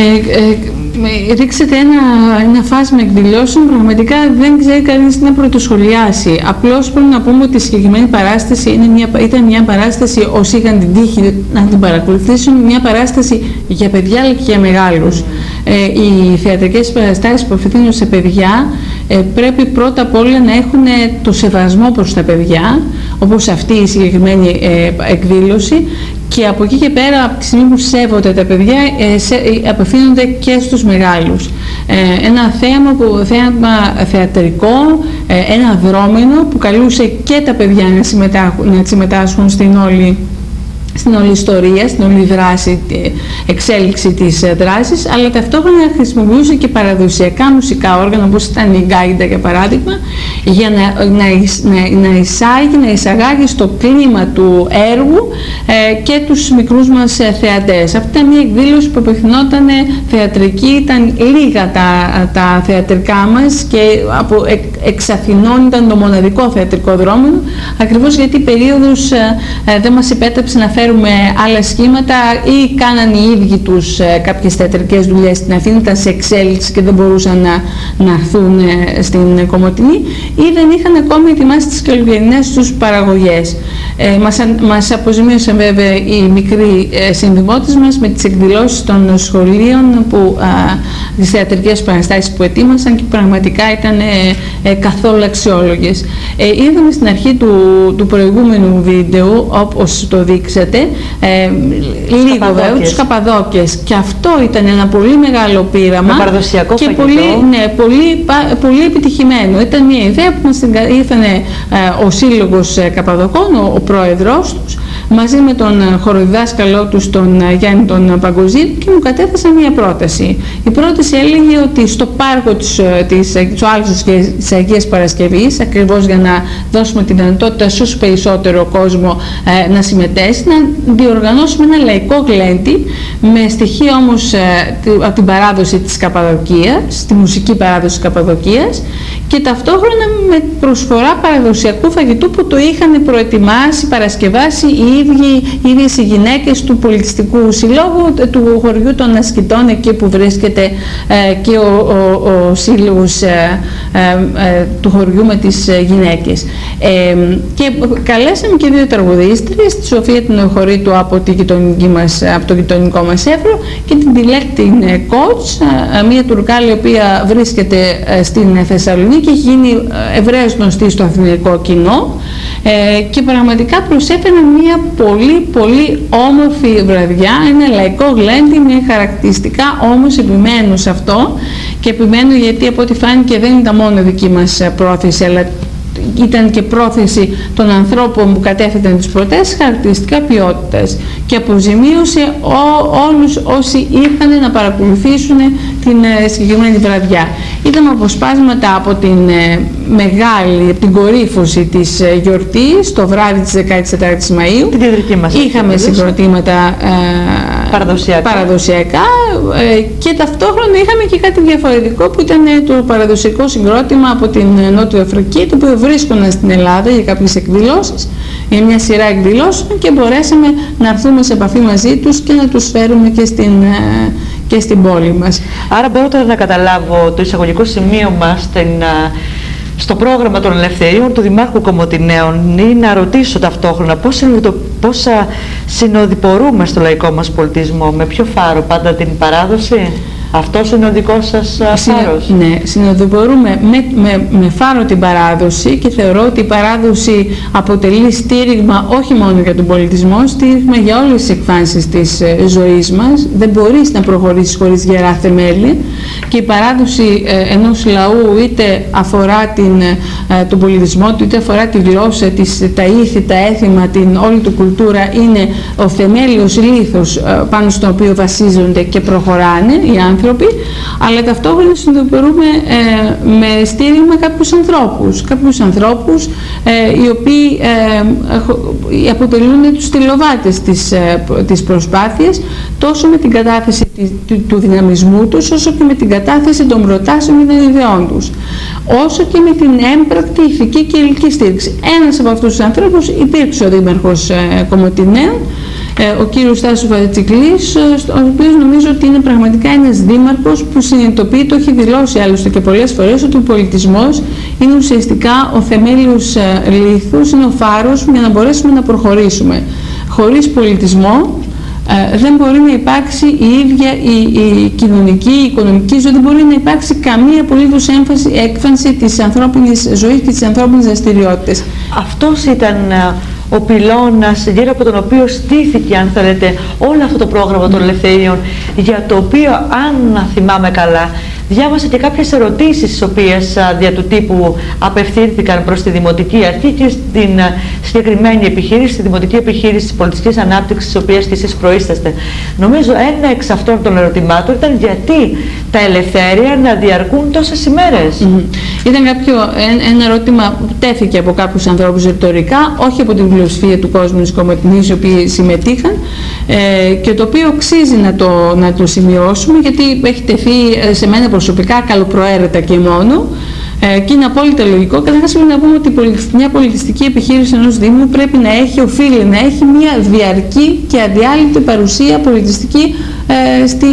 ε, ρίξετε ένα, ένα φάσμα εκδηλώσεων, πραγματικά δεν ξέρει κανείς να πρωτοσχολιάσει. Απλώς πρέπει να πούμε ότι η συγκεκριμένη παράσταση είναι μια, ήταν μια παράσταση, όσοι είχαν την τύχη να την παρακολουθήσουν, μια παράσταση για παιδιά αλλά και για μεγάλους. Ε, οι θεατρικές παραστάσεις που αφήνουν σε παιδιά ε, πρέπει πρώτα απ' όλα να έχουν το σεβασμό προς τα παιδιά, όπως αυτή η συγκεκριμένη ε, εκδήλωση, και από εκεί και πέρα, από τη στιγμή που σέβονται τα παιδιά, ε, σε, ε, απευθύνονται και στους μεγάλους. Ε, ένα θέαμα, που, θέαμα θεατρικό, ε, ένα δρόμενο που καλούσε και τα παιδιά να συμμετάσχουν, να συμμετάσχουν στην όλη στην όλη ιστορία, στην όλη δράση, εξέλιξη της δράσης, αλλά ταυτόχρονα χρησιμοποιούσε και παραδοσιακά μουσικά όργανα, όπως ήταν η γκάιντα για παράδειγμα, για να, να, να, να εισάγει, να εισαγάγει στο κλίμα του έργου ε, και τους μικρούς μας ε, θεατές. Αυτή ήταν μια εκδήλωση που απευθυνόταν θεατρική, ήταν λίγα τα, τα θεατρικά μας και από εξ, εξ Αθηνών ήταν το μοναδικό θεατρικό δρόμενο, ακριβώς γιατί η περίοδος ε, ε, δεν μας επέτρεψε να φέρουμε με άλλα σχήματα ή κάναν οι ίδιοι τους ε, κάποιες θεατρικές δουλειές στην Αθήνα, ήταν σε εξέλιξη και δεν μπορούσαν να, να έρθουν ε, στην Κομοτηνή, ή δεν είχαν ακόμη ετοιμάσει τις καλοκαιρινές τους παραγωγές. Ε, μας, μας αποζημίωσαν βέβαια οι μικροί ε, συνδημότες μας με τις εκδηλώσεις των σχολείων, που, α, τις θεατρικές παραστάσεις που ετοίμασαν, και πραγματικά ήταν ε, ε, καθόλου αξιόλογες. Ε, είδαμε στην αρχή του, του προηγούμενου βίντεο, όπως το δείξατε, Ε, λίγο βέβαια, τους Καπαδόκες, και αυτό ήταν ένα πολύ μεγάλο πείραμα και πολύ, ναι, πολύ, πολύ επιτυχημένο. Ήταν μια ιδέα που μας ήρθαν ε, ο Σύλλογος Καπαδοκών, ο, ο πρόεδρος τους, μαζί με τον χοροδιδάσκαλό τους, τον Γιάννη τον Παγκοζίδη, και μου κατέθεσαν μια πρόταση. Η πρόταση έλεγε ότι στο πάρκο της, της, της Άλσος και της Αγίας Παρασκευής, ακριβώς για να δώσουμε την δυνατότητα σε όσο περισσότερο κόσμο ε, να συμμετέχει, να διοργανώσουμε ένα λαϊκό γλέντι με στοιχεία όμως ε, από την παράδοση της Καπαδοκίας, τη μουσική παράδοση της Καπαδοκίας, και ταυτόχρονα με προσφορά παραδοσιακού φαγητού που το είχαν προετοιμάσει, παρασκευάσει οι ίδιοι, οι ίδιες οι γυναίκες του Πολιτιστικού Συλλόγου του χωριού των Ασκητών, εκεί που βρίσκεται ε, και ο, ο, ο σύλλογος ε, ε, ε, του χωριού με τις ε, γυναίκες. Ε, και καλέσαμε και δύο τραγουδίστριες, τη Σοφία την Οχωρήτου από, τη γειτονική μας, από το γειτονικό μας Εύρο, και την Τιλέκτη Κότς, μια Τουρκάλη η οποία βρίσκεται στην Θεσσαλονίκη και έχει γίνει ευρέως γνωστή στο αθηνικό κοινό, ε, και πραγματικά προσέφεραν μια πολύ πολύ όμορφη βραδιά, ένα λαϊκό γλέντι με χαρακτηριστικά, όμως επιμένω σε αυτό, και επιμένω γιατί από ό,τι φάνηκε δεν ήταν μόνο δική μας πρόθεση, αλλά ήταν και πρόθεση των ανθρώπων που κατέφεραν τις προτάσεις, χαρακτηριστικά ποιότητας, και αποζημίωσε ό, όλους όσοι ήρθαν να παρακολουθήσουν την ε, συγκεκριμένη βραδιά. Είδαμε αποσπάσματα από την ε, μεγάλη, από την κορύφωση της ε, γιορτής, το βράδυ της δεκατέταρτης Μαΐου. Την κεντρική μας. Είχαμε συγκροτήματα ε, παραδοσιακά, παραδοσιακά ε, και ταυτόχρονα είχαμε και κάτι διαφορετικό που ήταν το παραδοσιακό συγκρότημα από την Νότια Αφρική, το οποίο βρίσκονταν στην Ελλάδα για κάποιες εκδηλώσεις, για μια σειρά εκδηλώσεων, και μπορέσαμε να έρθουμε σε επαφή μαζί τους και να τους φέρουμε και στην, και στην πόλη μας. Άρα μπορώ τώρα να καταλάβω το εισαγωγικό σημείο μας στην, στο πρόγραμμα των ελευθερίων του Δημάρχου Κομοτηναίων, ή να ρωτήσω ταυτόχρονα πώς, πώς συνοδοιπορούμε στο λαϊκό μας πολιτισμό, με ποιο φάρο, πάντα την παράδοση? Αυτός είναι ο δικός σας φάρος? Ναι, συνοδοιπορούμε με, με, με φάρο την παράδοση, και θεωρώ ότι η παράδοση αποτελεί στήριγμα όχι μόνο για τον πολιτισμό, στήριγμα για όλες τις εκφάνσεις της ε, ζωής μας. Δεν μπορείς να προχωρήσεις χωρίς γερά θεμέλια, και η παράδοση ε, ενός λαού είτε αφορά την, ε, τον πολιτισμό του, είτε αφορά τη γλώσσα, τις, τα ήθη, τα έθιμα, την όλη του κουλτούρα, είναι ο θεμέλιος λίθος ε, πάνω στο οποίο βασίζονται και προχωράνε οι άνθρωποι. Αλλά ταυτόχρονα συνειδητοποιούμε ε, με στήριγμα κάποιους ανθρώπους, κάποιους ανθρώπους ε, οι οποίοι ε, αποτελούν τους στυλοβάτες της, ε, της προσπάθειας, τόσο με την κατάθεση του, του δυναμισμού τους, όσο και με την κατάθεση των προτάσεων και των ιδεών τους, όσο και με την έμπρακτη ηθική και υλική στήριξη. Ένας από αυτούς τους ανθρώπους υπήρξε ο Δήμαρχος ε, Κομοτηναίων, ο κύριος Στάσος Βαρατσικλής, ο οποίος νομίζω ότι είναι πραγματικά ένας δήμαρχος που συνειδητοποιεί, το έχει δηλώσει άλλωστε και πολλές φορές, ότι ο πολιτισμός είναι ουσιαστικά ο θεμέλιος λίθους, είναι ο φάρος για να μπορέσουμε να προχωρήσουμε. Χωρίς πολιτισμό ε, δεν μπορεί να υπάρξει η ίδια η, η κοινωνική, η οικονομική ζωή, δεν μπορεί να υπάρξει καμία απολύτως έμφαση, έκφανση της ανθρώπινης ζωής και της ανθρώπινης δραστηριότητας. Αυτός ήταν ο πυλώνας γύρω από τον οποίο στήθηκε, αν θέλετε, όλο αυτό το πρόγραμμα των ελευθερίων, για το οποίο, αν θυμάμαι καλά, διάβασα και κάποιες ερωτήσεις τις οποίες δια του τύπου απευθύνθηκαν προς τη Δημοτική Αρχή και στην συγκεκριμένη επιχείρηση, τη Δημοτική Επιχείρηση της Πολιτιστικής Ανάπτυξης, της οποίας και εσείς προείσταστε. Νομίζω ένα εξ αυτών των ερωτημάτων ήταν γιατί τα ελευθέρια να διαρκούν τόσες ημέρες. Mm-hmm. Ήταν κάποιο, ένα ερώτημα που τέθηκε από κάποιους ανθρώπους ρητορικά, όχι από την πλειοψηφία του κόσμου της Κομοτηνής, οι οποίοι συμμετείχαν, ε, και το οποίο αξίζει να το, να το σημειώσουμε, γιατί έχει τεθεί σε μένα προσωπικά καλοπροαίρετα και μόνο, ε, και είναι απόλυτα λογικό. Καταρχάς πρέπει να πούμε ότι μια πολιτιστική επιχείρηση ενός Δήμου πρέπει να έχει, οφείλει να έχει μια διαρκή και αδιάλειπτη παρουσία πολιτιστική ε, στη,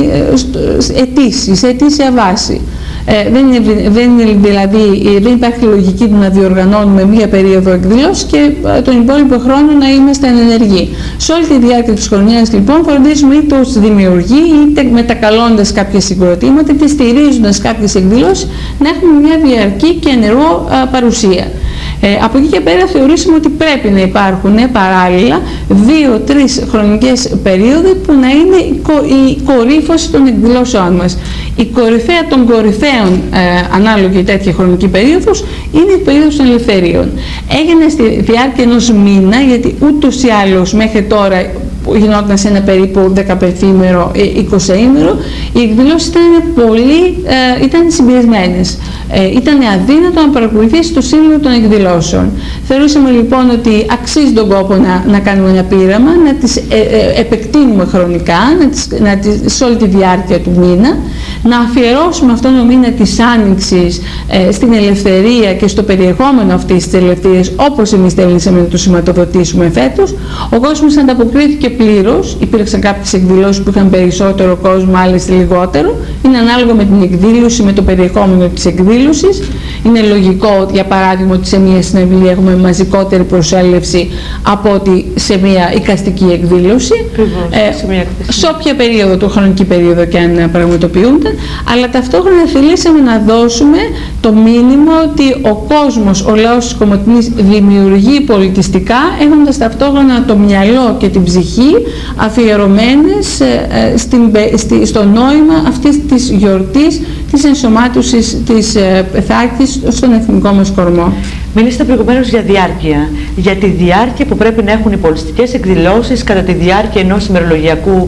ε, ετήσι, σε ετήσια βάση. Ε, δεν, είναι, δεν, είναι, δηλαδή, δεν υπάρχει λογική του να διοργανώνουμε μία περίοδο εκδήλωση και ε, τον υπόλοιπο χρόνο να είμαστε ενεργοί. Σε όλη τη διάρκεια της χρονιάς, λοιπόν, φροντίζουμε είτε ως δημιουργοί, είτε μετακαλώντας κάποια συγκροτήματα, είτε στηρίζοντας κάποιες εκδηλώσεις, να έχουμε μια διαρκή και ενεργό ε, παρουσία. Ε, από εκεί και πέρα θεωρήσαμε ότι πρέπει να υπάρχουν ε, παράλληλα δύο-τρεις χρονικές περίοδοι που να είναι η, κο, η κορύφωση των εκδηλώσεών μας. Η κορυφαία των κορυφαίων ε, ανάλογη τέτοια χρονική περίοδος είναι η περίοδος των ελευθερίων. Έγινε στη διάρκεια ενός μήνα, γιατί ούτως ή άλλως μέχρι τώρα που γινόταν σε ένα περίπου δεκαπενθήμερο ή εικοσιήμερο, οι εκδηλώσεις ήταν πολύ ε, ήταν συμπιεσμένες. Ε, ήταν αδύνατο να παρακολουθήσει το σύνολο των εκδηλώσεων. Θεωρούσαμε λοιπόν ότι αξίζει τον κόπο να, να κάνουμε ένα πείραμα, να τις ε, ε, επεκτείνουμε χρονικά, να τις, να τις, σε όλη τη διάρκεια του μήνα, να αφιερώσουμε αυτόν τον μήνα της Άνοιξης ε, στην ελευθερία και στο περιεχόμενο αυτής της ελευθερίας, όπως εμείς θέλησαμε να το σηματοδοτήσουμε φέτος. Ο κόσμος ανταποκρίθηκε πλήρως. Υπήρξαν κάποιες εκδηλώσεις που είχαν περισσότερο κόσμο, άλλες λιγότερο. Είναι ανάλογα με την εκδήλωση, με το περιεχόμενο της εκδήλωσης. Είναι λογικό, για παράδειγμα, ότι σε μια συναυλία έχουμε μαζικότερη προσέλευση από ότι σε μια εικαστική εκδήλωση. Ε, σε, μια σε όποια περίοδο, το χρονική περίοδο και αν πραγματοποιούνται. Αλλά ταυτόχρονα θελήσαμε να δώσουμε το μήνυμα ότι ο κόσμος, ο λαός της Κομοτηνής δημιουργεί πολιτιστικά, έχοντας ταυτόχρονα το μυαλό και την ψυχή αφιερωμένες ε, στην, στη, στο νόημα αυτής της γιορτής, της ενσωμάτωσης της ε, Πεθάκης στον εθνικό μας κορμό. Μιλήσατε προηγουμένως για διάρκεια, για τη διάρκεια που πρέπει να έχουν οι πολιτιστικές εκδηλώσεις κατά τη διάρκεια ενός ημερολογιακού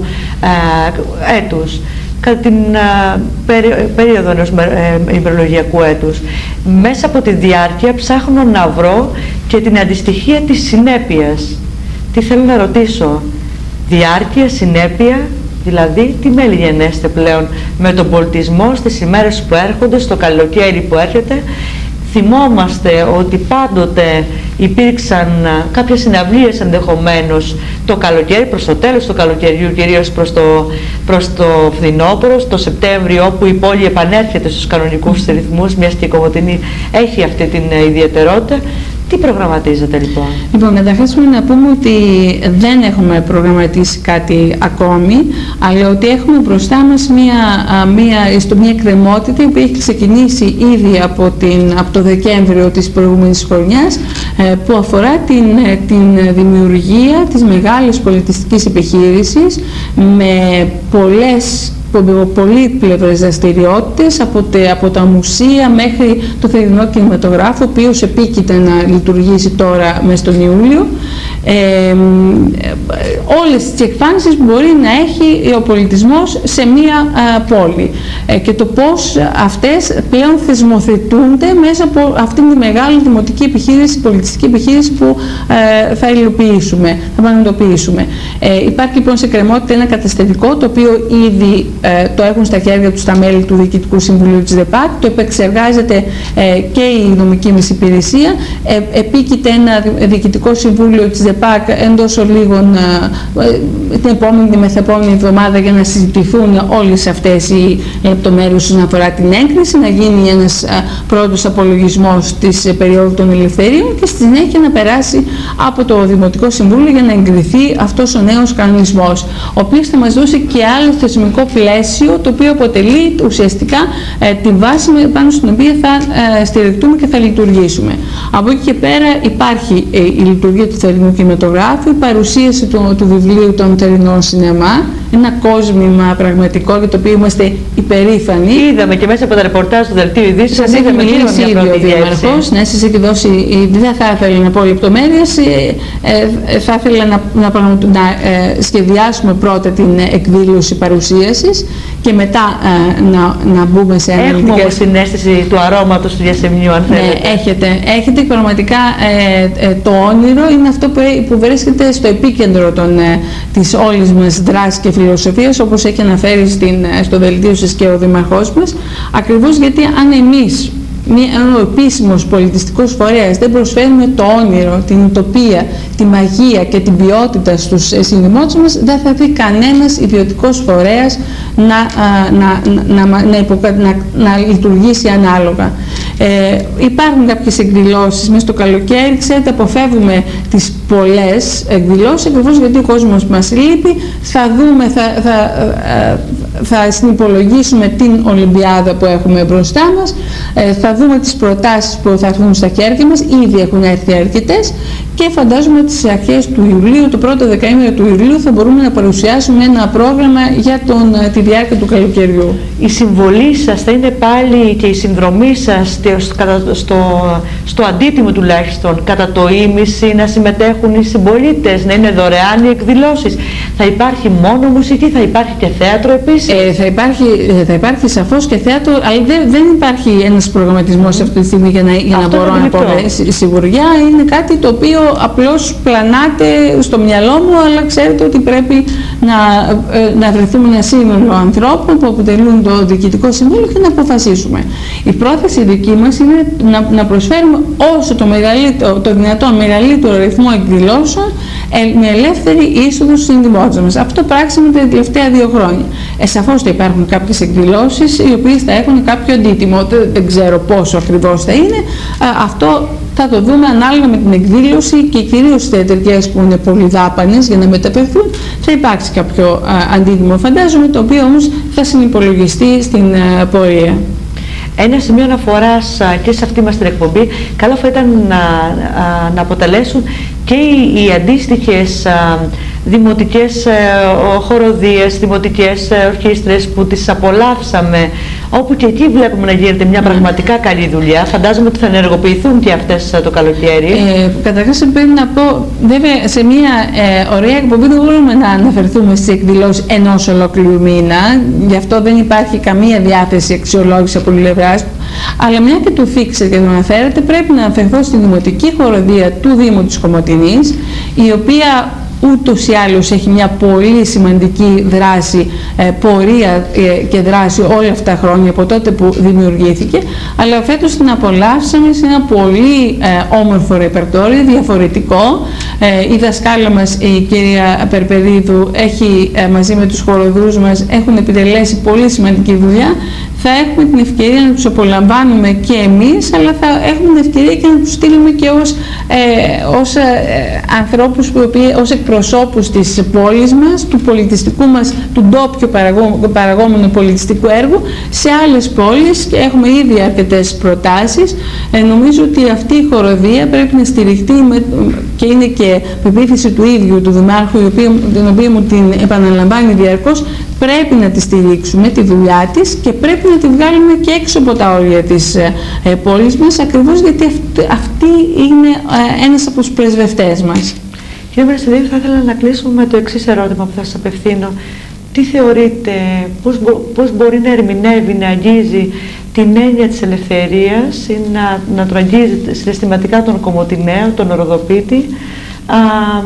ε, έτους, κατά την ε, περί, περίοδο ενός ε, ημερολογιακού έτους. Μέσα από τη διάρκεια ψάχνω να βρω και την αντιστοιχία της συνέπειας. Τι θέλω να ρωτήσω, διάρκεια, συνέπεια, δηλαδή τι μέλη γενέστε πλέον με τον πολιτισμό στις ημέρες που έρχονται, στο καλοκαίρι που έρχεται. Θυμόμαστε ότι πάντοτε υπήρξαν κάποιες συναυλίες ενδεχομένως το καλοκαίρι, προς το τέλος του καλοκαιριού, κυρίως προς το, προς το φθινόπωρο, το Σεπτέμβριο, όπου η πόλη επανέρχεται στους κανονικούς ρυθμούς, μιας και η Κομοτηνή έχει αυτή την ιδιαιτερότητα. Τι προγραμματίζετε λοιπόν? Λοιπόν, καταρχάς να πούμε ότι δεν έχουμε προγραμματίσει κάτι ακόμη, αλλά ότι έχουμε μπροστά μας μία, μία, στο μία εκκρεμότητα που έχει ξεκινήσει ήδη από, την, από το Δεκέμβριο της προηγούμενης χρονιάς, που αφορά την, την δημιουργία της μεγάλης πολιτιστικής επιχείρησης με πολλές πολύπλευρες δραστηριότητες, από, από τα μουσεία μέχρι το θερινό κινηματογράφο, ο οποίος επίκειται να λειτουργήσει τώρα μες τον Ιούλιο. Ε, όλες τις εκφάνσεις που μπορεί να έχει ο πολιτισμός σε μία α, πόλη ε, και το πώς αυτές πλέον θεσμοθετούνται μέσα από αυτήν τη μεγάλη δημοτική επιχείρηση, πολιτιστική επιχείρηση που ε, θα υλοποιήσουμε, θα πραγματοποιήσουμε. Ε, υπάρχει λοιπόν σε κρεμότητα ένα καταστατικό το οποίο ήδη ε, το έχουν στα χέρια τους τα μέλη του Διοικητικού Συμβουλίου της ΔΕΠΑΚ, το επεξεργάζεται ε, και η νομική μας υπηρεσία, ε, επίκειται ένα Διοικητικό Συμβούλιο της ΔΕΠΑΚ εντός λίγων την επόμενη, τη μεθεπόμενη εβδομάδα για να συζητηθούν όλες αυτές οι λεπτομέρειες όσον αφορά την έγκριση, να γίνει ένας πρώτος απολογισμός της περίοδου των ελευθερίων και στη συνέχεια να περάσει από το Δημοτικό Συμβούλιο για να εγκριθεί αυτός ο νέος κανονισμός, ο οποίος θα μας δώσει και άλλο θεσμικό πλαίσιο, το οποίο αποτελεί ουσιαστικά ε, τη βάση πάνω στην οποία θα ε, στηριχτούμε και θα λειτουργήσουμε. Από εκεί και πέρα υπάρχει ε, η λειτουργία του θερινού κινηματογράφου, η παρουσίαση του, του βιβλίου των θερινών σινεμά, ένα κόσμημα πραγματικό για το οποίο είμαστε υπερήφανοι. Είδαμε και μέσα από τα ρεπορτάζ του Δελτίου Ειδήσεων. Σας έχει μιλήσει ήδη ο Δήμαρχος. Ναι, σας έχει δώσει, δεν θα ήθελα να πω λεπτομέρειες, ε, ε, θα ήθελα να, να, να ε, σχεδιάσουμε πρώτα την εκδήλωση παρουσίασης και μετά ε, να, να μπούμε σε αναλυτικές. Έχουμε όμως την αίσθηση του αρώματος του διασεμνιού, αν θέλετε. Ναι, έχετε, έχετε πραγματικά ε, ε, το όνειρο είναι αυτό που, που βρίσκεται στο επίκεντρο των, ε, της όλης μας δράσης και φιλοσοφίας, όπως έχει αναφέρει στην, στο δελτίο σας και ο Δήμαρχός μας, ακριβώς γιατί αν εμείς, ο επίσημος πολιτιστικός φορέας, δεν προσφέρουμε το όνειρο, την ουτοπία, τη μαγεία και την ποιότητα στους συνδημότες μας, δεν θα δει κανένας ιδιωτικός φορέας να, να, να, να, να, υποκα, να, να λειτουργήσει ανάλογα. Ε, υπάρχουν κάποιες εκδηλώσεις μέσα στο καλοκαίρι, ξέρετε, αποφεύγουμε τις πολλές εκδηλώσεις ακριβώς γιατί ο κόσμος μας λείπει. Θα δούμε, θα, θα, θα συνυπολογίσουμε την Ολυμπιάδα που έχουμε μπροστά μας, ε, θα δούμε τις προτάσεις που θα έρθουν στα χέρια μας, ήδη έχουν έρθει αρκετές και φαντάζομαι ότι στις αρχές του Ιουλίου, το πρώτο δεκαήμερο του Ιουλίου, θα μπορούμε να παρουσιάσουμε ένα πρόγραμμα για τον, τη διάρκεια του καλοκαιριού. Η συμβολή σας θα είναι πάλι και η συνδρομή σας στο, στο αντίτιμο τουλάχιστον κατά το ίμιση να συμμετέχουν οι συμπολίτες, να είναι δωρεάν οι εκδηλώσεις. Θα υπάρχει μόνο μουσική, θα υπάρχει και θέατρο επίσης? Ε, θα, υπάρχει, θα υπάρχει σαφώς και θέατρο, αλλά δεν, δεν υπάρχει ένας προγραμματισμός αυτή τη στιγμή για να, για να μπορώ να πω σιγουριά. Είναι κάτι το οποίο απλώς πλανάται στο μυαλό μου, αλλά ξέρετε ότι πρέπει να, να βρεθούμε ένα σύνολο ανθρώπων που αποτελούν το Διοικητικό Συμβούλιο και να αποφασίσουμε. Η πρόθεση δική μας είναι να, να προσφέρουμε όσο το, μεγαλύτερο, το δυνατόν μεγαλύτερο αριθμό εκδηλώσεων με ελεύθερη είσοδο στους συνδημότες μας. Αυτό πράξαμε τα τελευταία δύο χρόνια. Ε, σαφώς θα υπάρχουν κάποιες εκδηλώσεις οι οποίες θα έχουν κάποιο αντίτιμο. Δεν ξέρω πόσο ακριβώς θα είναι. Ε, αυτό θα το δούμε ανάλογα με την εκδήλωση και κυρίως στις θεατρικές που είναι πολύ δάπανες για να μεταπευθούν. Θα υπάρξει κάποιο ε, αντίτιμο, φαντάζομαι, το οποίο όμως θα συνυπολογιστεί στην ε, πορεία. Ένα σημείο αναφοράς και σε αυτή μας την εκπομπή, καλό θα ήταν να, να αποτελέσουν και οι, οι αντίστοιχες δημοτικές χοροδίες, δημοτικές ορχήστρες που τις απολαύσαμε όπου και εκεί βλέπουμε να γίνεται μια πραγματικά καλή δουλειά. Φαντάζομαι ότι θα ενεργοποιηθούν και αυτές το καλοκαίρι. Ε, Καταρχάς πρέπει να πω, βέβαια σε μια ε, ωραία εκπομπή δεν μπορούμε να αναφερθούμε στις εκδηλώσεις ενός ολόκληρου μήνα, γι' αυτό δεν υπάρχει καμία διάθεση αξιολόγηση από πλευράς του, αλλά μια και το θίξετε και το αναφέρετε, πρέπει να αναφερθώ στη Δημοτική Χοροδία του Δήμου της Κομοτηνής, η οποία ούτως ή άλλως έχει μια πολύ σημαντική δράση, ε, πορεία ε, και δράση όλα αυτά τα χρόνια από τότε που δημιουργήθηκε, αλλά φέτος την απολαύσαμε σε ένα πολύ ε, όμορφο ρεπερτόριο, διαφορετικό. Ε, η δασκάλα μας, η κυρία Περπερίδου, έχει ε, μαζί με τους χοροδούς μας έχουν επιτελέσει πολύ σημαντική δουλειά. Θα έχουμε την ευκαιρία να τους απολαμβάνουμε και εμείς, αλλά θα έχουμε την ευκαιρία και να τους στείλουμε και ως, ε, ως ε, ανθρώπους, που, ως εκπροσώπους της πόλης μας, του πολιτιστικού μας, του ντόπιου παραγόμενου πολιτιστικού έργου, σε άλλες πόλεις, και έχουμε ήδη αρκετές προτάσεις. Ε, νομίζω ότι αυτή η χοροδία πρέπει να στηριχτεί με, και είναι και πεποίθηση του ίδιου του Δημάρχου, την οποία μου την επαναλαμβάνει διαρκώς. Πρέπει να τη στηρίξουμε τη δουλειά της και πρέπει να τη βγάλουμε και έξω από τα όρια της ε, πόλης μας, ακριβώς γιατί αυτή, αυτή είναι ε, ένας από τους πρεσβευτές μας. Κύριε Μερσελίδη, θα ήθελα να κλείσουμε με το εξής ερώτημα που θα σας απευθύνω. Τι θεωρείτε, πώς, μπο, πώς μπορεί να ερμηνεύει, να αγγίζει την έννοια της ελευθερίας ή να, να το αγγίζει συναισθηματικά τον Κομοτηναίο, τον Οροδοπίτη, α,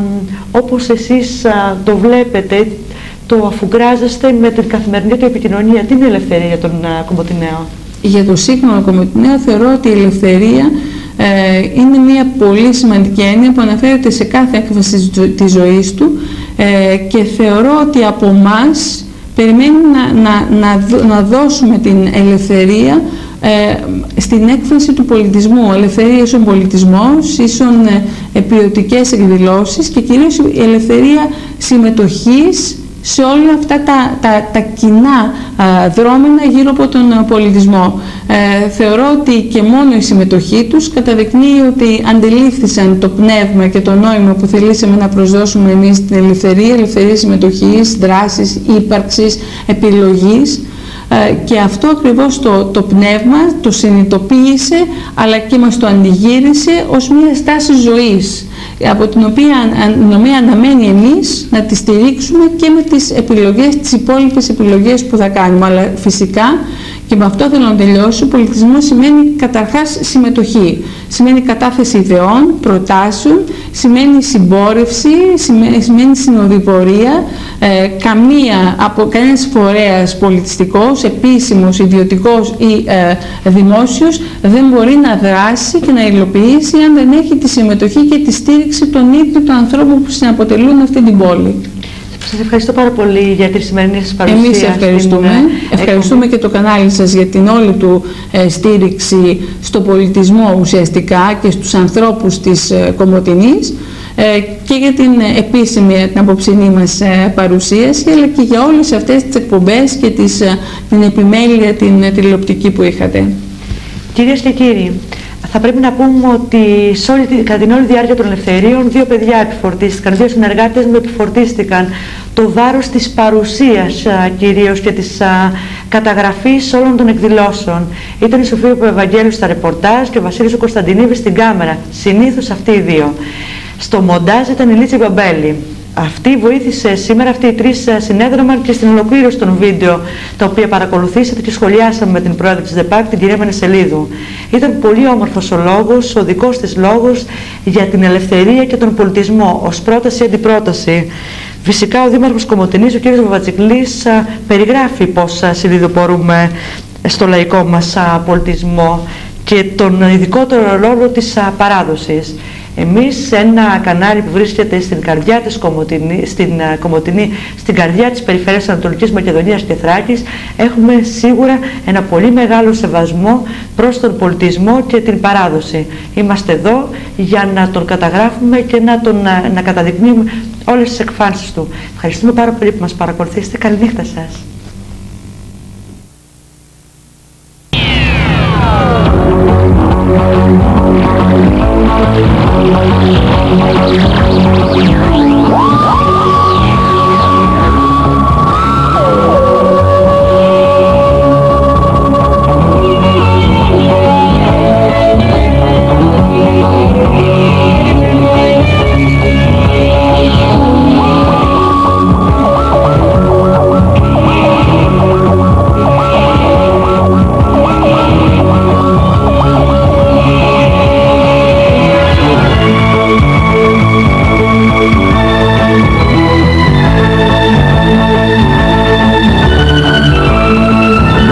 όπως εσείς α, το βλέπετε, το αφουγκράζεστε με την καθημερινή του επικοινωνία? Τι είναι η ελευθερία για τον uh, Κομοτηναίο? Για τον σύγχρονο Κομοτηναίο θεωρώ ότι η ελευθερία ε, είναι μια πολύ σημαντική έννοια που αναφέρεται σε κάθε έκφαση της ζωής του, ε, και θεωρώ ότι από εμάς περιμένει να, να, να, να δώσουμε την ελευθερία ε, στην έκφραση του πολιτισμού. Ελευθερία ίσον πολιτισμός, ίσον ε, ποιοτικές εκδηλώσεις και κυρίως η ελευθερία συμμετοχής σε όλα αυτά τα, τα, τα κοινά α, δρόμενα γύρω από τον α, πολιτισμό. Ε, θεωρώ ότι και μόνο η συμμετοχή τους καταδεικνύει ότι αντιλήφθησαν το πνεύμα και το νόημα που θελήσαμε να προσδώσουμε εμείς στην ελευθερία, ελευθερία συμμετοχής, δράσης, ύπαρξης, επιλογής. Ε, και αυτό ακριβώς το, το πνεύμα το συνειδητοποίησε, αλλά και μας το αντιγύρισε ως μια στάση ζωής, από την οποία, την οποία αναμένει εμείς να τη στηρίξουμε και με τις επιλογές, τις υπόλοιπες επιλογές που θα κάνουμε. Αλλά φυσικά, και με αυτό θέλω να τελειώσω, ο πολιτισμός σημαίνει καταρχάς συμμετοχή. Σημαίνει κατάθεση ιδεών, προτάσεων, σημαίνει συμπόρευση, σημαίνει, σημαίνει συνοδοιπορία. Ε, καμία, από, κανένας φορέας πολιτιστικός, επίσημος, ιδιωτικός ή ε, δημόσιος δεν μπορεί να δράσει και να υλοποιήσει αν δεν έχει τη συμμετοχή και τη στήριξη των ίδιων των ανθρώπων που συναποτελούν αυτή την πόλη. Σας ευχαριστώ πάρα πολύ για τη σημερινή σας παρουσία. Εμείς ευχαριστούμε. Στην... Ευχαριστούμε και το κανάλι σας για την όλη του ε, στήριξη στο πολιτισμό ουσιαστικά και στους ανθρώπους της ε, Κομοτηνής, ε, και για την επίσημη, την απόψινή μας ε, παρουσίαση, αλλά και για όλες αυτές τις εκπομπές και τις, ε, την επιμέλεια, την ε, τηλεοπτική που είχατε. Κυρίες και κύριοι, θα πρέπει να πούμε ότι σε όλη, κατά την όλη διάρκεια των ελευθερίων δύο παιδιά επιφορτίστηκαν, δύο συνεργάτες μου επιφορτίστηκαν το βάρος της παρουσίας κυρίως και της α, καταγραφής όλων των εκδηλώσεων. Ήταν η Σοφία Παπαευαγγέλου στα ρεπορτάζ και ο Βασίλης ο Κωνσταντινίδης στην κάμερα. Συνήθως αυτοί οι δύο. Στο μοντάζ ήταν η Λίτση Μπαμπέλη. Αυτή βοήθησε σήμερα, αυτοί οι τρεις συνέδραμαν και στην ολοκλήρωση των βίντεο τα οποία παρακολουθήσατε και σχολιάσαμε με την πρόεδρο της ΔΕΠΑΚ, την κυρία Μενεσελίδου. Ήταν πολύ όμορφος ο λόγος, ο δικός της λόγος για την ελευθερία και τον πολιτισμό, ως πρόταση αντιπρόταση. Φυσικά ο Δήμαρχος Κομοτηνής, ο κ. Βαβατσικλής, περιγράφει πώς συνειδητοποιούμε στο λαϊκό μας πολιτισμό και τον ειδικότερο ρόλο της παράδοσης. Εμείς σε ένα κανάλι που βρίσκεται στην καρδιά της Κομοτηνή, στην Κομοτηνή, στην καρδιά της περιφέρειας Ανατολικής Μακεδονίας και Θράκης, έχουμε σίγουρα ένα πολύ μεγάλο σεβασμό προς τον πολιτισμό και την παράδοση. Είμαστε εδώ για να τον καταγράφουμε και να, τον, να καταδεικνύουμε όλες τις εκφάνσεις του. Ευχαριστούμε πάρα πολύ που μας παρακολουθήσετε. Καληνύχτα σας.